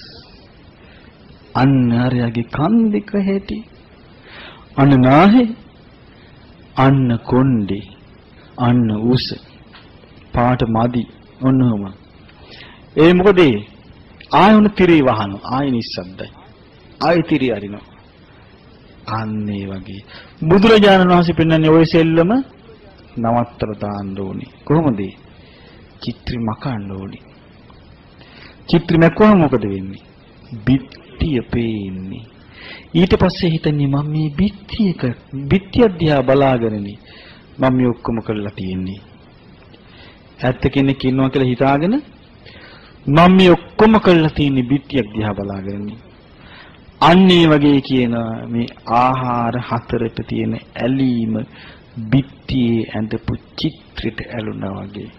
අන්න ආරයාගේ කන්දික හැටි අන්න නාහේ අන්න කොණ්ඩේ අන්න උස පාට මදි ඔන්නම ඒ මොකද ආය උන තිරේ වහනවා ආය නිස්සද්දයි ආය තිරේ අරිනවා අන්න ඒ වගේ බුදුරජාණන් වහන්සේ පෙන්වන්නේ ওই සෙල්ලම නවත්තර දාන්න ඕනේ කොහොමද චිත්‍රි මකන්න ඕනේ චිත්‍රි මැකුවම මොකද වෙන්නේ බිත්තිය පේන්නේ ඊට පස්සේ හිතන්නේ මම මේ බිත්තිය දිහා බලාගෙනනේ මම මේ ඔක්කොම කරලා තියෙන්නේ ඇත්ත කෙනෙක් ඉන්නවා කියලා හිතාගෙන මම මේ ඔක්කොම කරලා තියෙන්නේ බිත්තියක් දිහා බලාගෙනනේ අන්න ඒ වගේ කියන මේ ආහාර හතරට තියෙන ඇලීම බිත්තියේ ඇඳපු චිත්‍රයට ඇලුනා වගේ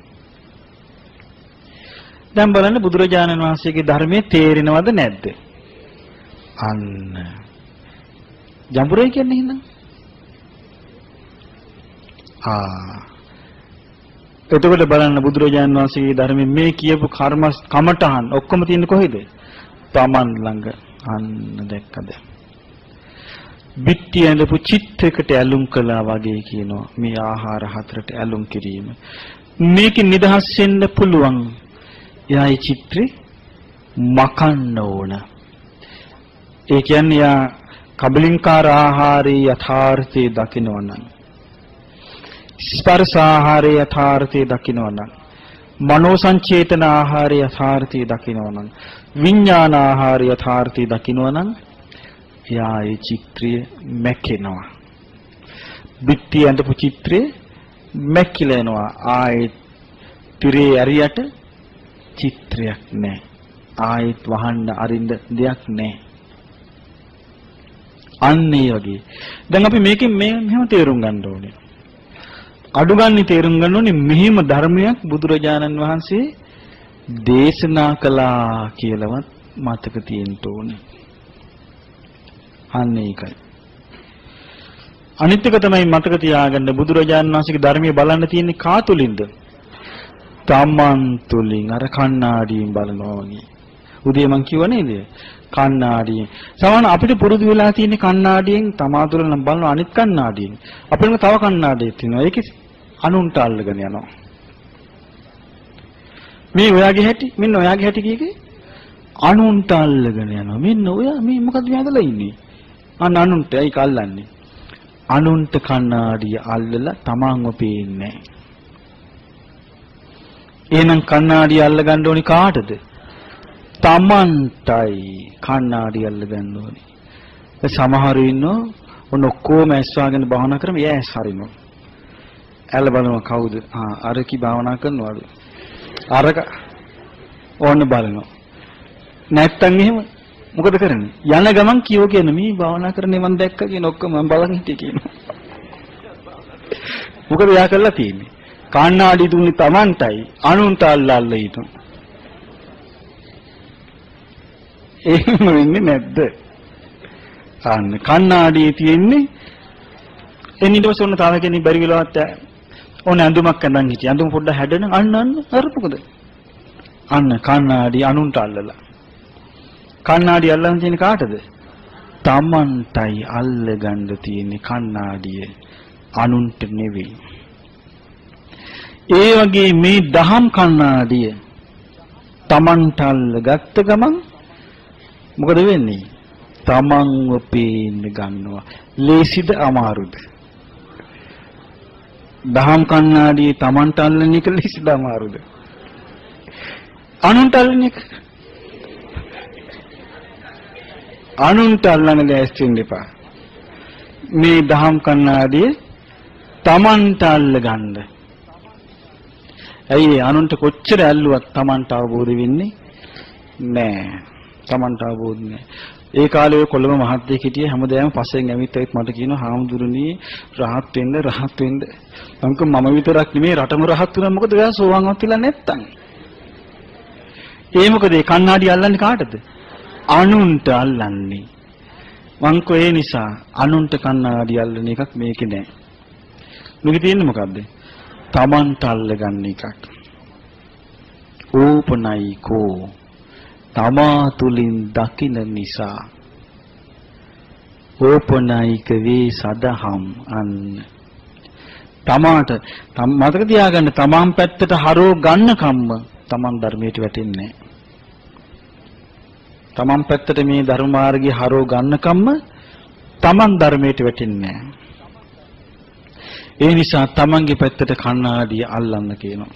දැන් බලන්න බුදුරජාණන් වහන්සේගේ ධර්මයේ තේරෙනවද නැද්ද අන්න ජඹුරයි කියන්නේ නේද එතකොට බලන්න බුදුරජාණන් වහන්සේගේ ධර්මයේ මේ කියපු කමඨහන් ඔක්කොම තියෙන්නේ කොහෙද තමන් ළඟ අන්න දැක්කද බිත්තිය ඇඳපු චිත්‍රයකට ඇලුම් කළා වගේ කියනවා මේ ආහාර හතරට ඇලුම් කිරීම මේකෙන් නිදහස් වෙන්න පුළුවන් එයා ඒ චිත්‍රේ මකන්න ඕන ඒ කියන්නේ යා කබලින්කාර ආහාරයේ යථාර්ථය දකිනවනම් ස්පර්ශ ආහාරයේ යථාර්ථය දකිනවනම් මනෝ සංචේතන ආහාරයේ යථාර්ථය දකිනවනම් විඥාන ආහාරයේ යථාර්ථය දකිනවනම් එයා ඒ චිත්‍රය මැකෙනවා බිත්තිය ඇඳපු චිත්‍රය මැකිලා යනවා ආයේ තිරේ ඇරියට චිත්‍රයක් නැහැ ආයෙත් වහන්න අරින්න දෙයක් නැහැ අන්න ඒ වගේ දැන් අපි මේකෙන් මෙහෙම තේරුම් ගන්න ඕනේ අඩුගානේ තේරුම් ගන්න ඕනේ මෙහිම ධර්මයක් බුදුරජාණන් වහන්සේ දේශනා කළා කියලාවත් මතක තියෙන්න ඕනේ අන්න ඒකයි අනිත් එක තමයි මතක තියාගන්න බුදුරජාණන් වහන්සේගේ ධර්මයේ බලන්න තියෙන්නේ කා තුලින්ද තමන් තුලින් අර කණ්ණාඩියෙන් බලනවා වගේ. උදේ මං කිව්වා නේද? කණ්ණාඩියෙන්. සමහර අපිට පුරුදු වෙලා තියෙන කණ්ණාඩියෙන් තමා තුල නම් බලන අනිත් කණ්ණාඩියෙන්. අපිට තව කණ්ණාඩියක් තියෙනවා. ඒකේ අනුන්ට අල්ලගෙන යනවා. මේ ඔයාගේ හැටි, මෙන්න ඔයාගේ හැටි කීකේ අනුන්ට අල්ලගෙන යනවා. මෙන්න ඔයා මේ මොකද මේ හදලා ඉන්නේ? අනුන්ට ඒක අල්ලන්නේ. අනුන්ට කණ්ණාඩිය අල්ලලා තමන්ව පේන්නේ නැහැ. එහෙනම් කණ්ණාඩිය අල්ල ගන්න ඕනි කාටද? තමන්ටයි කණ්ණාඩිය අල්ල ගන්න ඕනි. ඒ සමහරු ඉන්නෝ ඔන්න ඔක්කොම ඇස්වාගෙන භාවනා කරම යෑස් හරිනවා. ඇල්ල බලනවා කවුද? අරකි භාවනා කරනවලු. අරක ඕන්න බලනවා. නැත්තම් එහෙම මොකද කරන්නේ? යන ගමන් කියෝ කියන මේ භාවනා කරන්නේ මම දැක්ක කියන ඔක්කොම මම බලන් හිටියේ කියනවා. මොකද එයා කරලා තියෙන්නේ? කණ්ණාඩි දුන්නේ Tamanටයි අනුන්ට අල්ලල්ල හිටු. එහෙම වෙන්නේ නැද්ද? අන්න කණ්ණාඩියේ තියෙන්නේ එනිට පස්සේ ඔන්න තව කෙනෙක් බැරි වෙලාවත් ඕන ඇඳුමක් අඳන් හිටිය. ඇඳුම පොඩ්ඩක් හැදෙන අන්න අර මොකද? අන්න කණ්ණාඩි අනුන්ට අල්ලලා. කණ්ණාඩි අල්ලන් තියෙන්නේ කාටද? තමන්ටයි අල්ලගන්න තියෙන කණ්ණාඩිය අනුන්ට නෙවෙයි. ඒ වගේ මේ දහම් කණ්ණාඩිය තමන්ට අල්ලගත්ත ගමන් මොකද වෙන්නේ? තමන්ව පේන්න ගන්නවා. ලේසිද අමාරුද? දහම් කණ්ණාඩියේ තමන්ට අල්ලන එක ලේසිද අමාරුද? අනුන්ට අල්ලන එක. අනුන්ට අල්ලන්න ලෑස්ති වෙන්න එපා. මේ දහම් කණ්ණාඩියේ තමන්ට අල්ලගන්න. ඇයි අනුන්ට කොච්චර ඇල්ලුවත් තමන්ට අවබෝධ වෙන්නේ නෑ. තමන්ට අවබෝධ නෑ. ඒ කාලේ ඔය කොළඹ මහත්තයෙක් හිටියේ හැමදාම පස්සෙන් ඇවිත් මට කියනවා හාමුදුරනේ රහත් වෙන්න. මම විතරක් නෙමෙයි රටම රහත් වුණා. මොකද ඔයා සෝවාන්වත් වෙලා නැත්තම්. ඒ මොකද ඒ කණ්ණාඩි අල්ලන්නේ කාටද? අනුන්ට අල්ලන්නේ. මං ඒ නිසා අනුන්ට කණ්ණාඩි අල්ලන එකක් මේකේ නෑ. මේකේ තියෙන්නේ මොකද්ද? තමන්ට අල්ලගන්න එකක්. ඕපනයිකෝ තමා තුලින් දකින නිසා ඕපනයික වේ සදහම් අන්න. තමාට මතක තියාගන්න තමන් පැත්තට හරෝ ගන්න කම්ම තමන් ධර්මයට වැටෙන්නේ නැහැ. තමන් පැත්තට මේ ධර්ම මාර්ගය හරෝ ගන්න කම්ම තමන් ධර්මයට වැටෙන්නේ නැහැ. ඒ නිසා තමන්ගේ පැත්තට කණ්ණාඩිය අල්ලන්න කියනවා.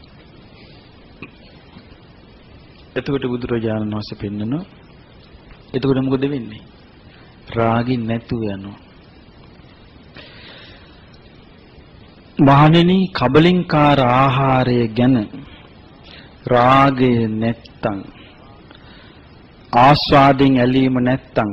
එතකොට බුදුරජාණන් වහන්සේ පෙන්නනවා. එතකොට මොකද වෙන්නේ? රාගින් නැතුව යනවා. මහණෙනි කබලින්කාර ආහාරය ගැන රාගය නැත්තම් ආස්වාදයෙන් ඇලීම නැත්තම්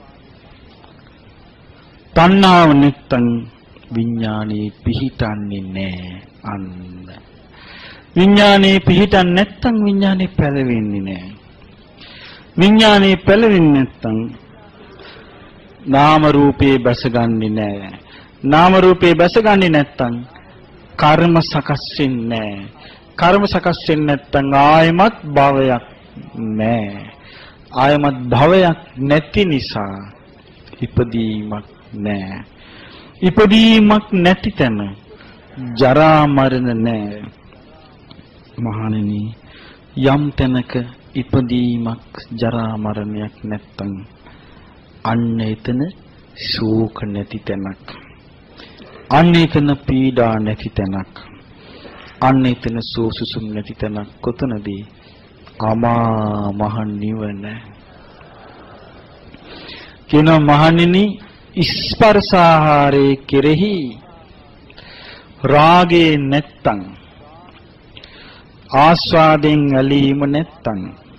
තණ්හාව නැත්තම් විඥානේ පිහිටන්නේ නැහැ. අන්න විඥානේ පිහිටන්නේ නැත්තම් විඥානේ පැලවෙන්නේ නැහැ. විඥානේ පැලවෙන්නේ නැත්තම් නාම රූපේ බැසගන්නේ නැහැ. නාම රූපේ බැසගන්නේ නැත්තම් කර්ම සකස් වෙන්නේ නැහැ. කර්ම සකස් වෙන්නේ නැත්තම් ආයමත් භවයක් නැහැ. ආයමත් භවයක් නැති නිසා ඉපදීමක් නැහැ. ඉපදීමක් නැති තැන ජරා මරණ නැහැ. මහණෙනි යම් තැනක ඉපදීමක් ජරා මරණයක් නැත්තම් අන්න එතන ශෝක නැති තැනක්. අන්න එතන පීඩා නැති තැනක්. අන්න එතන සෝසුසුම් නැති තැනක්. කොතනදී? අමා මහ නිවන. කියන මහණෙනි ස්පර්ශාහාරයේ කෙරෙහි රාගේ නැත්තම් ආස්වාදයෙන් ඇලීම නැත්තම්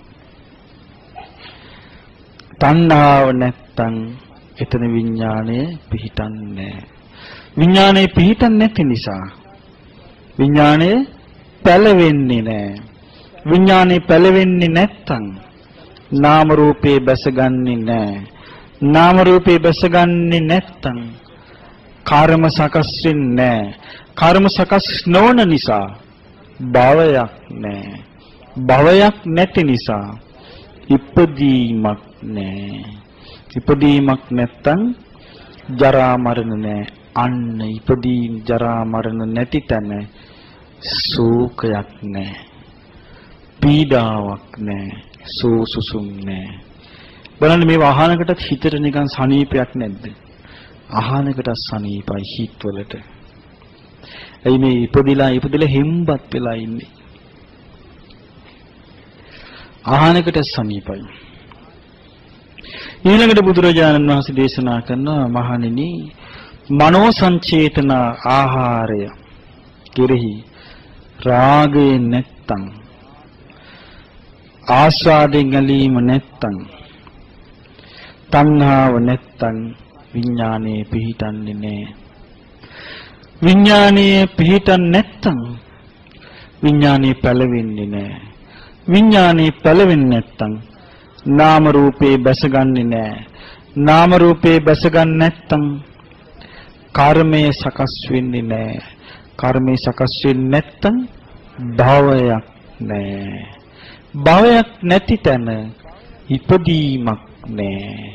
තණ්හාව නැත්තම් එතන විඥාණය පිහිටන්නේ නැහැ. විඥාණය පිහිටන්නේ නැති නිසා විඥාණය පැලවෙන්නේ නැහැ. විඥාණය පැලවෙන්නේ නැත්තම් නාම රූපේ බැසගන්නේ නැහැ. නාම රූපේ බැසගන්නේ නැත්තම් කර්ම සකස් වෙන්නේ නැහැ. කර්ම සකස් නොවන නිසා භවයක් නැහැ. භවයක් නැති නිසා ඉපදීමක් නැහැ. ඉපදීමක් නැත්තම් ජරා මරණ නැහැ. අන්න ඉපදීම් ජරා මරණ නැති තැන ශෝකයක් නැහැ. පීඩාවක් නැහැ. සෝසුසුම් නැහැ. බලන්න මේ වාහනකටත් හිතට නිකන් සනීපයක් නැද්ද? ආහනකට සනීපයි හිතවලට. එයි මේ ඉපදිලා හෙම්බත් වෙලා ඉන්නේ. ආහනකට සනීපයි. ඊළඟට බුදුරජාණන් වහන්සේ දේශනා කරන මහණෙනි මනෝ සංචේතන ආහාරය කෙරෙහි රාගය නැත්තම් ආස්වාදයෙන් ගැලීම නැත්තම් තණ්හාව නැත්තම් විඥානේ පිහිටන්නේ නැහැ. විඥානේ පිහිටන්නේ නැත්තම් විඥානේ පැලවෙන්නේ නැහැ. විඥානේ පැලවෙන්නේ නැත්තම් නාම රූපේ බැසගන්නේ නැහැ. නාම රූපේ බැසගන්නේ නැත්තම් කර්මයේ සකස් වෙන්නේ නැහැ. කර්මයේ සකස් වෙන්නේ නැත්තම් භවයක් නැහැ. භවයක් නැති තැන ඉපදීමක් නැහැ.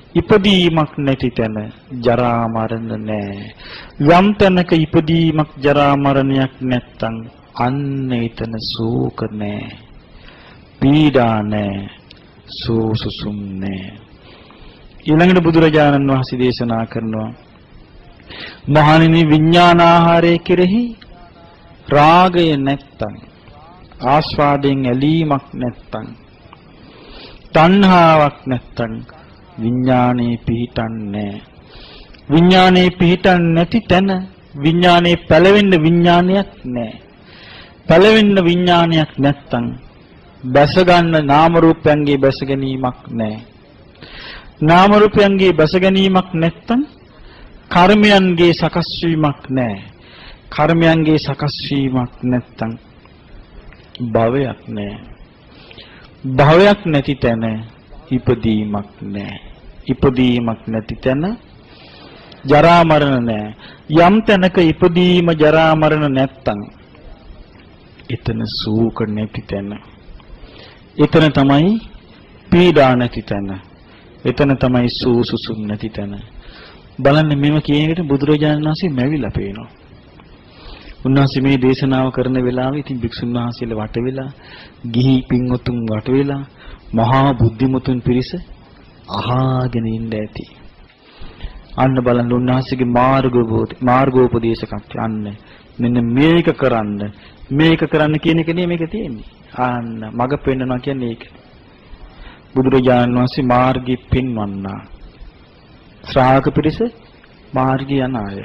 ඉපදීමක් නැති තැන ජරා මරණ නැහැ. යම් තැනක ඉපදීමක් ජරා මරණයක් නැත්තම් අන්න එතන ශෝක නැහැ. පීඩා නැහැ. සෝසුසුම් නැහැ. ඊළඟට බුදුරජාණන් වහන්සේ දේශනා කරනවා මහණෙනි විඥානාහාරය කෙරෙහි රාගය නැත්තම් ආස්වාදයෙන් ඇලීමක් නැත්තම් තණ්හාවක් නැත්තම් විඥානේ පිහිටන්නේ විඥානේ පිහිටන්නේ නැති තැන විඥානේ පැලවෙන්න විඥානයක් නැහැ. පැලවෙන්න විඥානයක් නැත්තම් බැස ගන්න නාම රූපයන්ගේ බැස ගැනීමක් නැහැ. නාම රූපයන්ගේ බැස ගැනීමක් නැත්තම් කර්මයන්ගේ සකස් වීමක් නැහැ. කර්මයන්ගේ සකස් වීමක් නැත්තම් භවයක් නැහැ. භවයක් නැති තැන ඉපදීමක් නැහැ. ඉපදීමක් නැති තැන ජරා මරණ නැහැ. යම් තැනක ඉපදීම ජරා මරණ නැත්තම් එතන සූක නැති තැන. එතන තමයි පීඩා නැති තැන. එතන තමයි සූසුසුම් නැති තැන. බලන්න මෙව කියන එකට බුදුරජාණන් වහන්සේ මැවිලා පේනවා. උන්වහන්සේ මේ දේශනාව කරන වෙලාවේ ඉතින් භික්ෂුන් වහන්සේලා වට වෙලා ගිහි පින්වතුන් වට වෙලා මහා බුද්ධිමතුන් පිරිස අහාගෙන ඉන්න ඇති. අන්න බලන්න උන්වහන්සේගේ මාර්ගෝපදේශකත්වය අන්න මෙන්න මේක කරන්න කියන එක නේ මේක තියෙන්නේ. අන්න මඟ පෙන්වනවා කියන්නේ ඒක. බුදුරජාණන් වහන්සේ මාර්ගය පෙන්වන්නා. ශ්‍රාවක පිරිස මාර්ගය යන අය.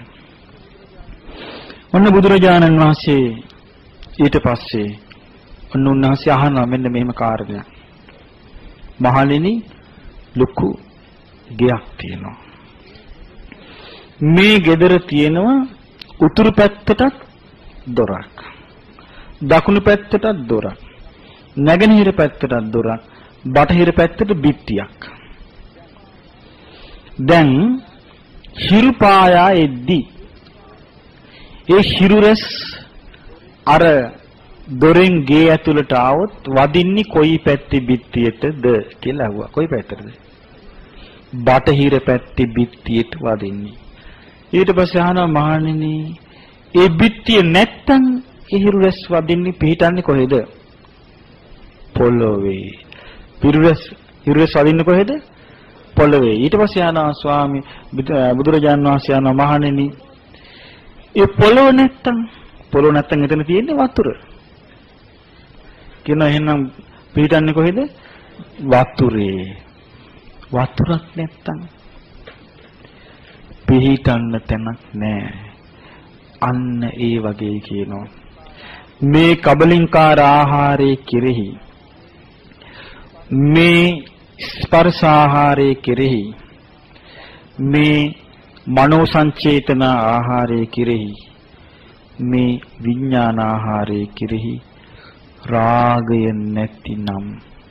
ඔන්න බුදුරජාණන් වහන්සේ ඊට පස්සේ ඔන්න උන්වහන්සේ අහනවා මෙන්න මෙහෙම කාරණයක්. මහණෙනි ලොකු ගෙයක් තියෙනවා. මේ ගෙදර තියෙනවා උතුරු පැත්තටත් දොරක්. දකුණු පැත්තටත් දොරක්. නැගෙනහිර පැත්තටත් දොරක්. බටහිර පැත්තට බිත්තියක්. දැන් හිරු පායා එද්දි ඒ හිරුරස් අර දොරෙන් ගේ ඇතුළට ආවොත් වදින්නේ කොයි පැත්තේ බිත්තියටද කියලා අහුවා. කොයි පැත්තටද? බටහිර පැත්තේ බිත්තියට වදින්නේ. ඊට පස්සේ අහනවා මහණෙනි ඒ බිත්තිය නැත්තම් ඒ හිරුරස් වදින්නේ පිහිටන්නේ කොහෙද? පොළොවේ. හිරුරස් වදින්නේ කොහෙද? පොළොවේ. ඊට පස්සේ අහනවා ස්වාමී බුදුරජාණන් වහන්සේ අහනවා මහණෙනි ඒ පොළොව නැත්තම් එතන තියෙන්නේ වතුර. කියනවා එහෙනම් පිහිටන්නේ කොහෙද? වතුරේ. වතුරක් නැත්තම් පිහිටන්න තැනක් නැහැ. අන්න ඒ වගේ කියනවා. මේ කබලින්කාර ආහාරයේ කෙරෙහි මේ ස්පර්ශ ආහාරයේ කෙරෙහි මේ මනෝ සංචේතන ආහාරයේ කෙරෙහි මේ විඥාන ආහාරයේ කෙරෙහි රාගය නැතිනම්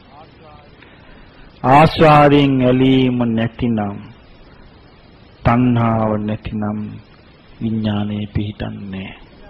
ආස්වාදයෙන් ඇලීම නැතිනම් තණ්හාව නැතිනම් විඥානේ පිහිටන්නේ.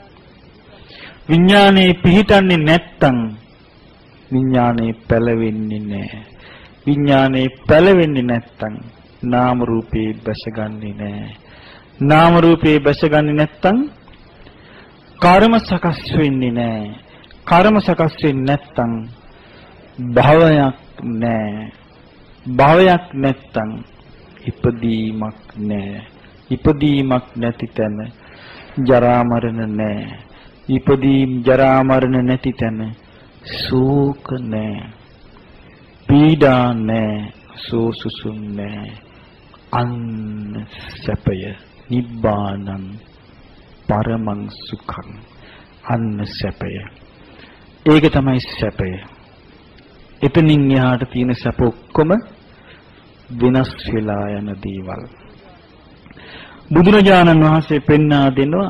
විඥානේ පිහිටන්නේ නැත්තම් විඥානේ පැලවෙන්නේ නැහැ. විඥානේ පැලවෙන්නේ නැත්තම් නාම රූපේ බැසගන්නේ නැහැ. නාම රූපේ බැසගන්නේ නැත්තම් කර්ම සකස් වෙන්නේ නැහැ. කර්ම සකස් වෙන්නේ නැත්තම් භවයක් නැහැ. භවයක් නැත්තම් ඉපදීමක් නැහැ. ඉපදීමක් නැති තැන ජරා මරණ නැහැ. ඉපදීම් ජරා මරණ නැති තැන ශෝක නැහැ. පීඩා නැහැ. සෝසුසුම් නැහැ. අන්න සැපය නිබ්බානං පරමං සුඛං. අන්න සැපය. ඒක තමයි සැපය. එතනින් එහාට තියෙන සැප ඔක්කොම විනාශ වෙලා යන දේවල්. බුදුරජාණන් වහන්සේ පෙන්වා දෙනවා.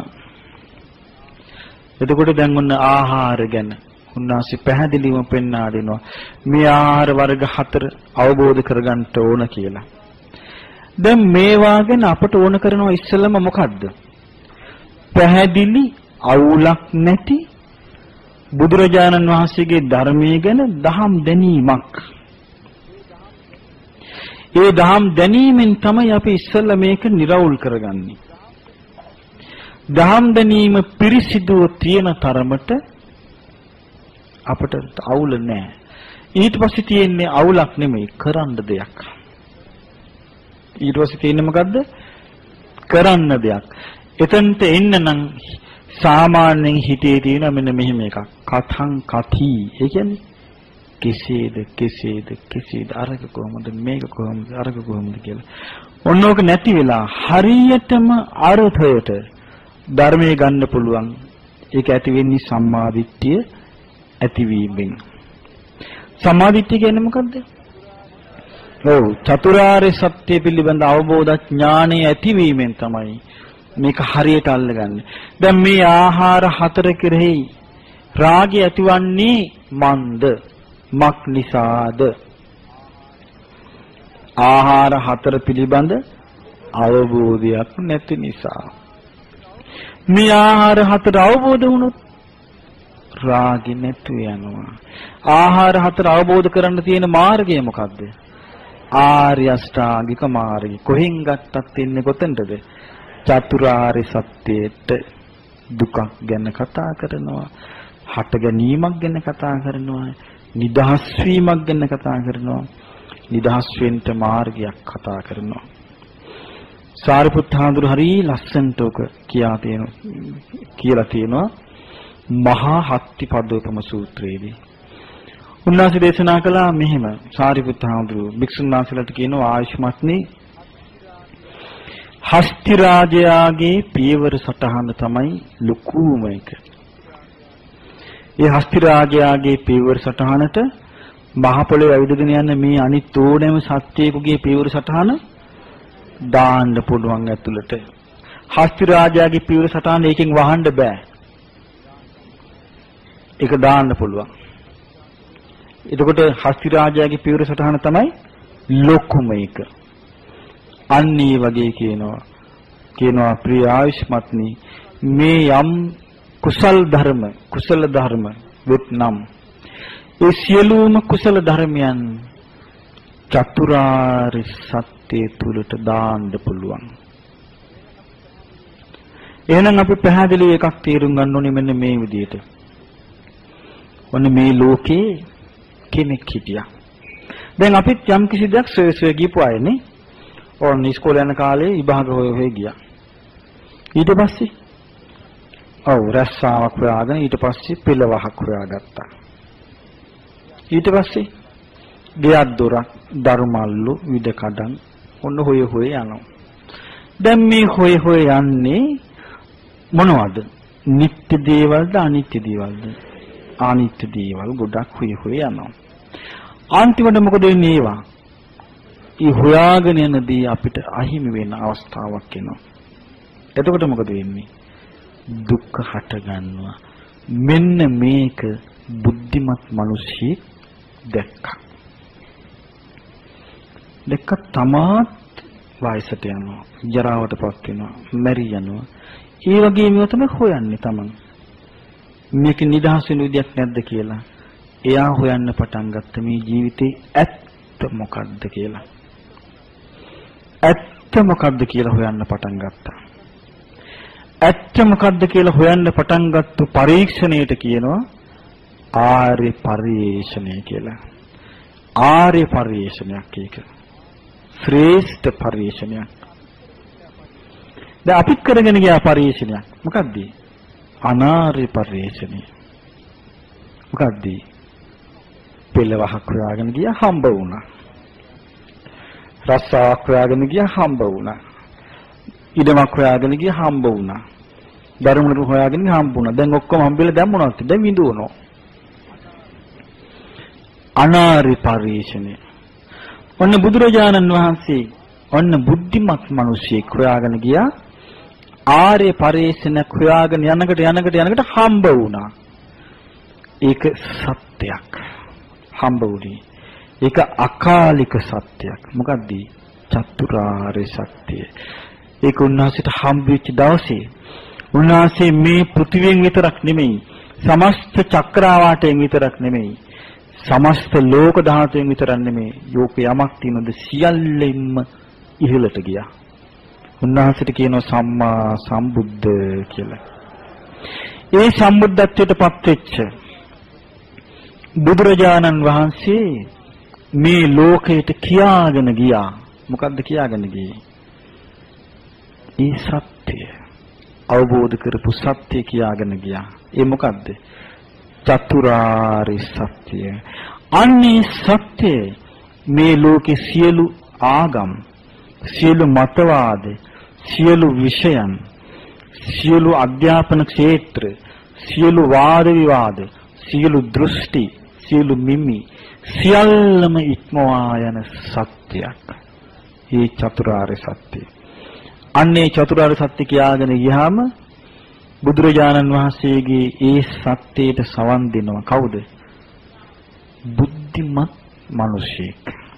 එතකොට දැන් ඔන්න ආහාර ගැන උන්වහන්සේ පැහැදිලිවම පෙන්වා දෙනවා. මේ ආහාර වර්ග 4 අවබෝධ කරගන්න ඕන කියලා. දැන් මේවා ගැන අපට ඕන කරනවා ඉස්සෙල්ලම මොකද්ද? පැහැදිලි අවුලක් නැති බුදුරජාණන් වහන්සේගේ ධර්මයේ ගැන දහම් දැනීමක්. ඒ දහම් දැනීමෙන් තමයි අපි ඉස්සෙල්ලා මේක निराවුල් කරගන්නේ. දහම් දැනීම පිරිසිදුව තියෙන තරමට අපට අවුල නැහැ. ඊට පස්සේ තියෙන්නේ අවුලක් නෙමෙයි කරන්න දෙයක්. ඊට පස්සේ තියෙන්නේ මොකද්ද? කරන්න දෙයක්. එතනට එන්න නම් සාමාන්‍යයෙන් හිතේ තියෙන මෙන්න මෙහෙම එකක්. කතං කති. ඒ කියන්නේ කෙසේද අරක කොහොමද මේක කොහොමද අරක කොහොමද කියලා. ඔන්නෝක නැති වෙලා හරියටම අර්ථයට ධර්මයේ ගන්න පුළුවන්. ඒක ඇති වෙන්නේ සම්මාදිට්ඨිය ඇතිවීමෙන්. සම්මාදිට්ඨිය කියන්නේ මොකද්ද? ඔව් චතුරාර්ය සත්‍ය පිළිබඳ අවබෝධ ඥානය ඇතිවීමෙන් තමයි මේක හරියට අල්ලගන්නේ. දැන් මේ ආහාර හතර කෙරෙහි රාගය ඇතිවන්නේ මන්ද මක් නිසාද? ආහාර හතර පිළිබඳ අවබෝධයක් නැති නිසා. මේ ආහාර හතර අවබෝධ වුණොත් රාගය නැතු යනවා. ආහාර හතර අවබෝධ කරන්න තියෙන මාර්ගය මොකද්ද? ආර්ය අෂ්ටාංගික මාර්ගය. කොහෙන් ගත්තත් ඉන්නේ කොතනද? චතුරාර්ය සත්‍යයට දුකක් ගැන කතා කරනවා, හට ගැනීමක් ගැන කතා කරනවා, නිදහස් වීමක් ගැන කතා කරනවා, නිදහස් වෙන්න මාර්ගයක් කතා කරනවා. සාරිපුත්ත හාමුදුරු හරි ලස්සනට ඔක කියලා තියෙනවා මහා හත්තිපදෝපම සූත්‍රයේදී. උන්වහන්සේ දේශනා කළා මෙහිම සාරිපුත්ත හාමුදුරු භික්ෂුන් වහන්සේලාට කියනවා ආයුෂ්මත්නි හස්ති රාජයාගේ පියවර සටහන තමයි ලොකුම එක. ඒ හස්ති රාජයාගේ පියවර සටහනට මහ පොළොවේ ඇවිදගෙන යන මේ අනිත් ඕනෑම සත්‍යයකගේ පියවර සටහන දාන්න පුළුවන් ඇතුළට. හස්ති රාජයාගේ පියවර සටහන එකෙන් වහන්න බෑ. ඒක දාන්න පුළුවන්. එතකොට හස්ති රාජයාගේ පියවර සටහන තමයි ලොකුම එක. අන්න ඒ වගේ කියනවා ප්‍රිය ආයුෂ්මත්නි මේ යම් කුසල ධර්ම වෙත්නම් ඒ සියලුම කුසල ධර්මයන් චතුරාර්ය සත්‍ය තුලට දාන්න පුළුවන්. එහෙනම් අපි පැහැදිලි එකක් තේරුම් ගන්න ඕනේ මෙන්න මේ විදිහට. ඔන්න මේ ලෝකේ කෙනෙක් හිටියා. දැන් අපිත් යම් කිසි දෙයක් සොය ගිහපු අයනේ. ඕන ඉස්කෝලේ යන කාලේ විභාග හොය ගියා. ඊට පස්සේ රැස්සාවක් හොයාගෙන ඊට පස්සේ පෙළවහක් හොයාගත්තා. ඊට පස්සේ ගෙයක් දොරක් ධර්මල්ලු විද කඩන් ඔන්න හොය යනවා. දැන් මේ හොය යන්නේ මොනවද? නිත්‍ය දේවල්ද අනිත්‍ය දේවල්ද? අනිත්‍ය දේවල් ගොඩක් හොය යනවා. අන්තිමට මොකද වෙන්නේ ඒවා? ඒ හොයාගෙන යනදී අපිට අහිමි වෙන අවස්ථාවක් එනවා. එතකොට මොකද වෙන්නේ? දුක්ඛ හට ගන්නවා. මෙන්න මේක බුද්ධිමත් මිනිස්සෙක් දැක්කා. තමාත් වයසට යනවා, ජරාවටපත් වෙනවා, මැරි යනවා. ඒ වගේ මේවා තමයි හොයන්නේ තමන්. මේක නිදහස් වෙන විදියක් නැද්ද කියලා. එයා හොයන්න පටන් ගත්ත මේ ජීවිතේ ඇත්ත මොකද්ද කියලා. ඇත්ත මොකද්ද කියලා හොයන්න පටන් ගත්තා. ඇත්ත මොකද්ද කියලා හොයන්න පටන් ගත්තු පරීක්ෂණයට කියනවා ආර්ය පරිේෂණය කියලා. ආර්ය පරිේෂණයක් ඒක. ශ්‍රේෂ්ඨ පරිේෂණයක්. දැන් අපිත් කරගෙන ගියා පරිේෂණයක්. මොකද්ද? අනාර්ය පරිේෂණය. මොකද්ද? පෙළවහක් හොයාගෙන ගියා හම්බ වුණා. රස්සාවක් හොයාගෙන ගියා හම්බ වුණා. ඉඩමක් හොයාගෙන ගියා හම්බ වුණා. දරුණු හොයාගෙන හම්බ වුණා. දැන් ඔක්කොම හම්බෙලා දැන් මොනවද? දැන් විඳවනවා. අනාර්ය පරිේෂණය. ඔන්න බුදුරජාණන් වහන්සේ ඔන්න බුද්ධිමත් මිනිසෙක් හොයාගෙන ගියා. ආර්ය පරිේෂණයක් හොයාගෙන යනකට හම්බ වුණා. ඒක සත්‍යයක්. හම්බ වුණේ. ඒක අකාලික සත්‍යයක්. මොකද්ද? චතුරාර්ය සත්‍යය. ඒක උන්වහන්සේට හම්බෙච්ච දවසේ උන්වහන්සේ මේ පෘථිවියෙන් විතරක් නෙමෙයි, සමස්ත චක්‍රාවාටයෙන් විතරක් නෙමෙයි, සමස්ත ලෝක ධාතුන් විතරක් නෙමේ යෝක යමක් තියෙනද සියල්ලෙන්ම ඉහළට ගියා. උන්වහන්සේට කියනවා සම්මා සම්බුද්ධ කියලා. ඒ සම්බුද්ධත්වයට පත් වෙච්ච බුදුරජාණන් වහන්සේ මේ ලෝකයට කියාගෙන ගියා. මොකද්ද කියාගෙන ගියේ? ඒ සත්‍යය අවබෝධ කරපු සත්‍ය කියාගෙන ගියා. ඒ මොකද්ද? චතුරාර්ය සත්‍යය. අන්නේ සත්‍යය මේ ලෝකේ සියලු ආගම්, සියලු මතවාද, සියලු විෂයන්, සියලු අධ්‍යාපන ක්ෂේත්‍ර, සියලු වාද විවාද, සියලු දෘෂ්ටි, සියලු මිමි සියල්ලම ඉක්මවා යන සත්‍යයක්. මේ චතුරාර්ය සත්‍යය. අන්නේ චතුරාර්ය සත්‍ය කියාගෙන ගියාම බුදුරජාණන් වහන්සේගේ ඒ සත්‍යයට සවන් දෙනවා කවුද? බුද්ධිමත් මිනිසෙක්.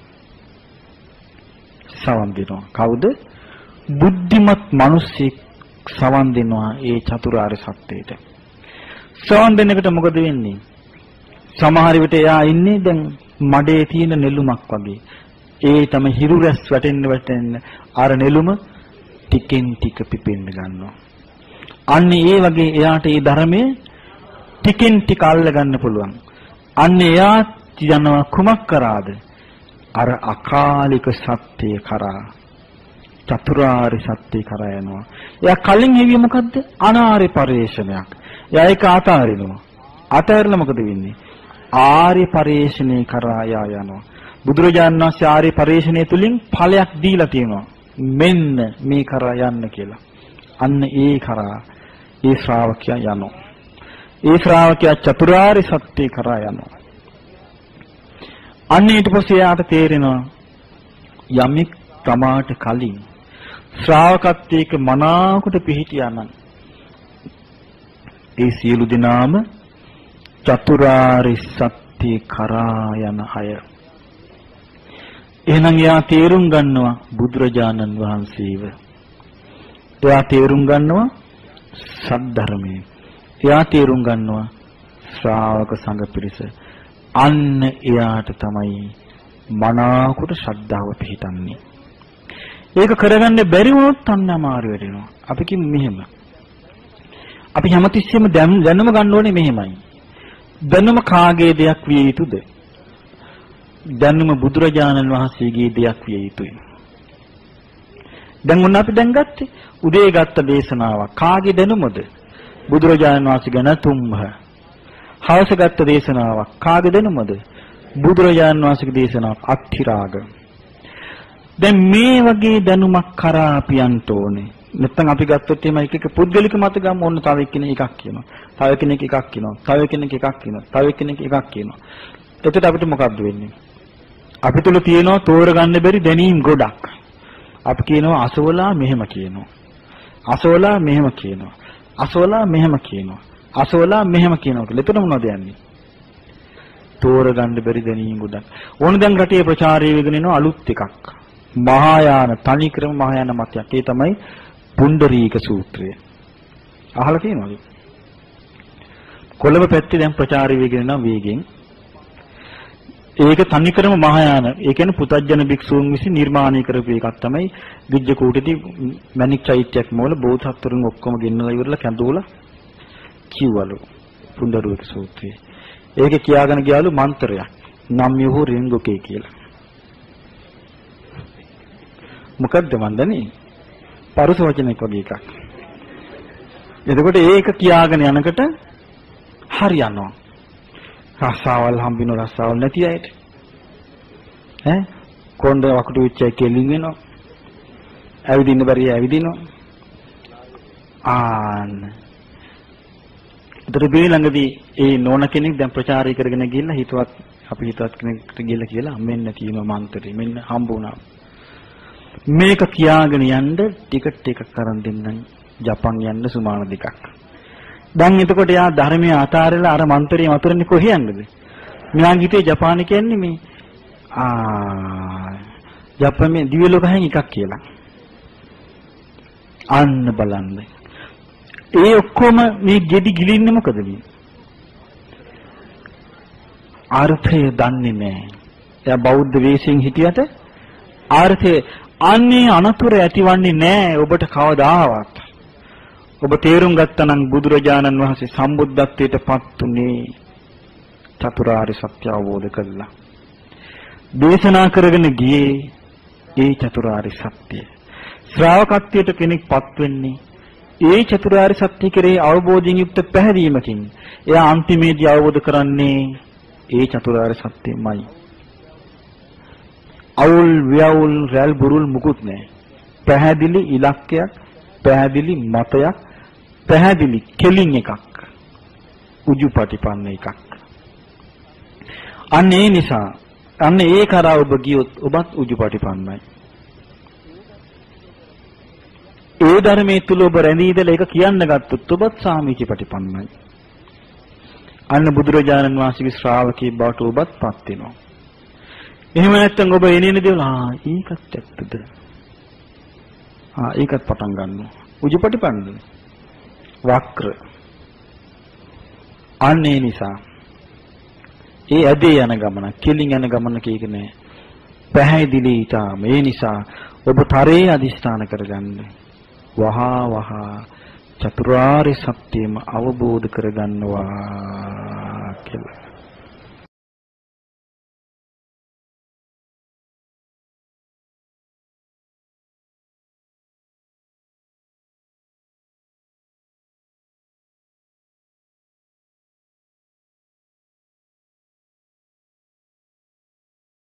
සවන් දෙනවා කවුද? බුද්ධිමත් මිනිසෙක් සවන් දෙනවා ඒ චතුරාර්ය සත්‍යයට. සවන් දෙනකොට මොකද වෙන්නේ? සමහර විට එයා ඉන්නේ දැන් මඩේ තියෙන නෙළුමක් වගේ. ඒ තමයි හිරු රැස් වැටෙන්න අර නෙළුම ටිකෙන් ටික පිපෙන්න ගන්නවා. අන්න ඒ වගේ එයාට මේ ධර්මයේ ටිකෙන් ටික අල්ල ගන්න පුළුවන්. අන්න එයා යනවා කුමක් කරාද? අර අකාලික සත්‍ය කරා, චතුරාර්ය සත්‍ය කරා යනවා. එයා කලින් හෙවිය මොකද්ද? අනාර්ය පරිශ්‍රණයක්. එයා ඒක අතාරිනවා. අතාරලා මොකද වෙන්නේ? ආර්ය පරිශ්‍රණේ කරා යනවා. බුදුරජාණන් වහන්සේ ආර්ය පරිශ්‍රණය තුලින් ඵලයක් දීලා තියෙනවා. මෙන්න මේ කරා යන්න කියලා. අන්න ඒ කරා ඒ ශ්‍රාවකයා යනවා. ඒ ශ්‍රාවකයා චතුරාර්ය සත්‍ය කරා යනවා. අන්න ඊට පස්සේ යාට තේරෙනවා යමෙක් තමාට කලින් ශ්‍රාවකත්වයක මනාවකට පිහිටියා නම් ඒ සියලු දෙනාම චතුරාර්ය සත්‍ය කරා යන අය. එහෙනම් එයා තේරුම් ගන්නවා බුදුරජාණන් වහන්සේව. එයා තේරුම් ගන්නවා සද්ධර්මයේ. එයා තේරුම් ගන්නවා ශ්‍රාවක සංඝ පිරිස. අන්න එයාට තමයි මනාවකට ශ්‍රද්ධාව පිහිටන්නේ. ඒක කරගන්න බැරි වුණොත් අන්න අමාරු වෙනවා. අපි කිව්ව මෙහෙම. අපි හැමතිස්සෙම දැනුම ගන්න ඕනේ මෙහෙමයි. දැනුම කාගේ දෙයක් විය යුතුද? දැනුම බුදුරජාණන් වහන්සේගේ දෙයක් විය යුතුයි. දැන් මොන අපි දැන් ගත්තේ? උදේ ගත්ත දේශනාවක්. කාගේ දැනුමද? බුදුරජාණන් වහන්සේගේ නැතුම්හ. හවස ගත්ත දේශනාවක්. කාගේ දැනුමද? බුදුරජාණන් වහන්සේගේ දේශනාවක්. අත්තිරාග. දැන් මේ වගේ දැනුමක් කරා අපි යන්න ඕනේ. නැත්නම් අපි ගත්තොත් එහෙම එක පුද්ගලික මත ගම ඕන තව එක්කෙනෙක් එකක් කියනවා. තව කෙනෙක් එකක් කියනවා. තව කෙනෙක් එකක් කියනවා. තව කෙනෙක් එකක් කියනවා. එතකොට අපිට මොකක්ද වෙන්නේ? අපි තුල තියෙනවා තෝරගන්න බැරි දැනීම් ගොඩක්. අපි කියනවා අසවලා මෙහෙම කියනවා. අසවලා මෙහෙම කියනවා. අසවලා මෙහෙම කියනවා. අසවලා මෙහෙම කියනවා කියලා. එතන මොනවද යන්නේ? තෝරගන්න බැරි දැනීම් ගොඩක්. ඕන දැන් රටේ ප්‍රචාරය වෙගෙන යන අලුත් එකක්. මහායාන තනිකරම මහායාන මතයක්. ඒ තමයි පුණ්ඩරීක සූත්‍රය. අහලා තියෙනවද? කොළඹ පැත්තේ දැන් ප්‍රචාරය වෙගෙන යන වේගෙන් ඒක තනිකරම මහායාන. ඒ කියන්නේ පුතජන භික්ෂූන් විසින් නිර්මාණය කරපු එකක් තමයි විජ්ජකූටදී මණික් චෛත්‍යයක් මොල බෝධිසත්වරුන් ඔක්කොම ගෙන්නලා ඉවරලා කැඳවලා කිව්වලු පුණ්ඩරීක සූත්‍රය. ඒකේ කියාගෙන ගියාලු මන්ත්‍රයක්. නම් යෝ රෙන්ගොකේ කියලා. මොකද්ද මන්දනේ? පරුස වචනයක් වගේ එකක්. එතකොට ඒක කියාගෙන යනකොට හරියනවා. රස්සාවල් හම්බින රස්සාවල් නැති අයට. කොණ්ඩ වකුටු විච්චය කෙලින් වෙනවා. ඇවිදින්න බැරිය ඇවිදිනවා. දරුබේ ළඟදී ඒ නෝන කෙනෙක් දැන් ප්‍රචාරය කරගෙන ගිහිල්ලා හිතවත් අපි හිතවත් කෙනෙක්ට ගිහිල්ලා කියලා මෙන්න කියන මන්ත්‍රය මෙන්න හම්බ වුණා. මේක කියාගෙන යන්න ටිකට් එකක් අරන් දෙන්නම් ජපන් යන්න සුමාන දෙකක්. දැන් එතකොට යා ධර්මයේ අතාරලා අර මන්ත්‍රය වතුරන්නේ කොහේ යන්නද? මෙයා හිතේ ජපාන කියන්නේ මේ ජපානයේ දිව්‍ය ලෝකයෙන් එකක් කියලා. අන්න බලන්න. ඒ ඔක්කොම මේ ගෙඩි ගිලින්නේ මොකද මේ? අර්ථය දන්නේ නැහැ. එයා බෞද්ධ වේශයෙන් හිටියට අර්ථය අන්නේ අනතුරු ඇතිවන්නේ නැහැ ඔබට කවදාවත්. ඔබ තේරුම් ගත්තා නම් බුදුරජාණන් වහන්සේ සම්බුද්ධත්වයට පත් උනේ චතුරාර්ය සත්‍ය අවබෝධ කරලා. දේශනා කරගෙන ගියේ ඒ චතුරාර්ය සත්‍යය. ශ්‍රාවකත්වයට කෙනෙක්පත් වෙන්නේ ඒ චතුරාර්ය සත්‍ය කෙරෙහි අවබෝධයෙන් යුක්ත පැහැදීමකින්. එයා අන්තිමේදී අවබෝධ කරන්නේ ඒ චතුරාර්ය සත්‍යමයි. අවුල් ව්‍යවුල් රැල් බුරුල් මුකුත් නැහැ. පැහැදිලි ඉලක්කයක්, පැහැදිලි මතයක්, පැහැදිලි කෙලින් එකක්. උජුපටිපන්න එකක්. අන්න ඒ නිසා අන්න ඒ කරා ඔබ ගියොත් ඔබත් උජුපටිපන්නයි. ඒ ධර්මයේ තුල ඔබ රැඳී ඉඳලා ඒක කියන්න ගත්තොත් ඔබත් සාමීචිපටිපන්නයි. අන්න බුදුරජාණන් වහන්සේගේ ශ්‍රාවකී බවට ඔබත් පත් වෙනවා. එහෙම නැත්නම් ඔබ එනේන දේවල් ඒකත් ඇත්තද? ඒකත් පටන් ගන්නවා. උජුපටිපන්න. වක්‍ර. අන්න ඒ නිසා ඒ ඇදේ යන ගමන, කෙලින් යන ගමන කීක නෑ. පැහැදිලි ඊටම. ඒ නිසා ඔබ තරේ අදිස්ථාන කරගන්න. වහා චතුරාර්ය සත්‍යම අවබෝධ කරගන්නවා කියලා.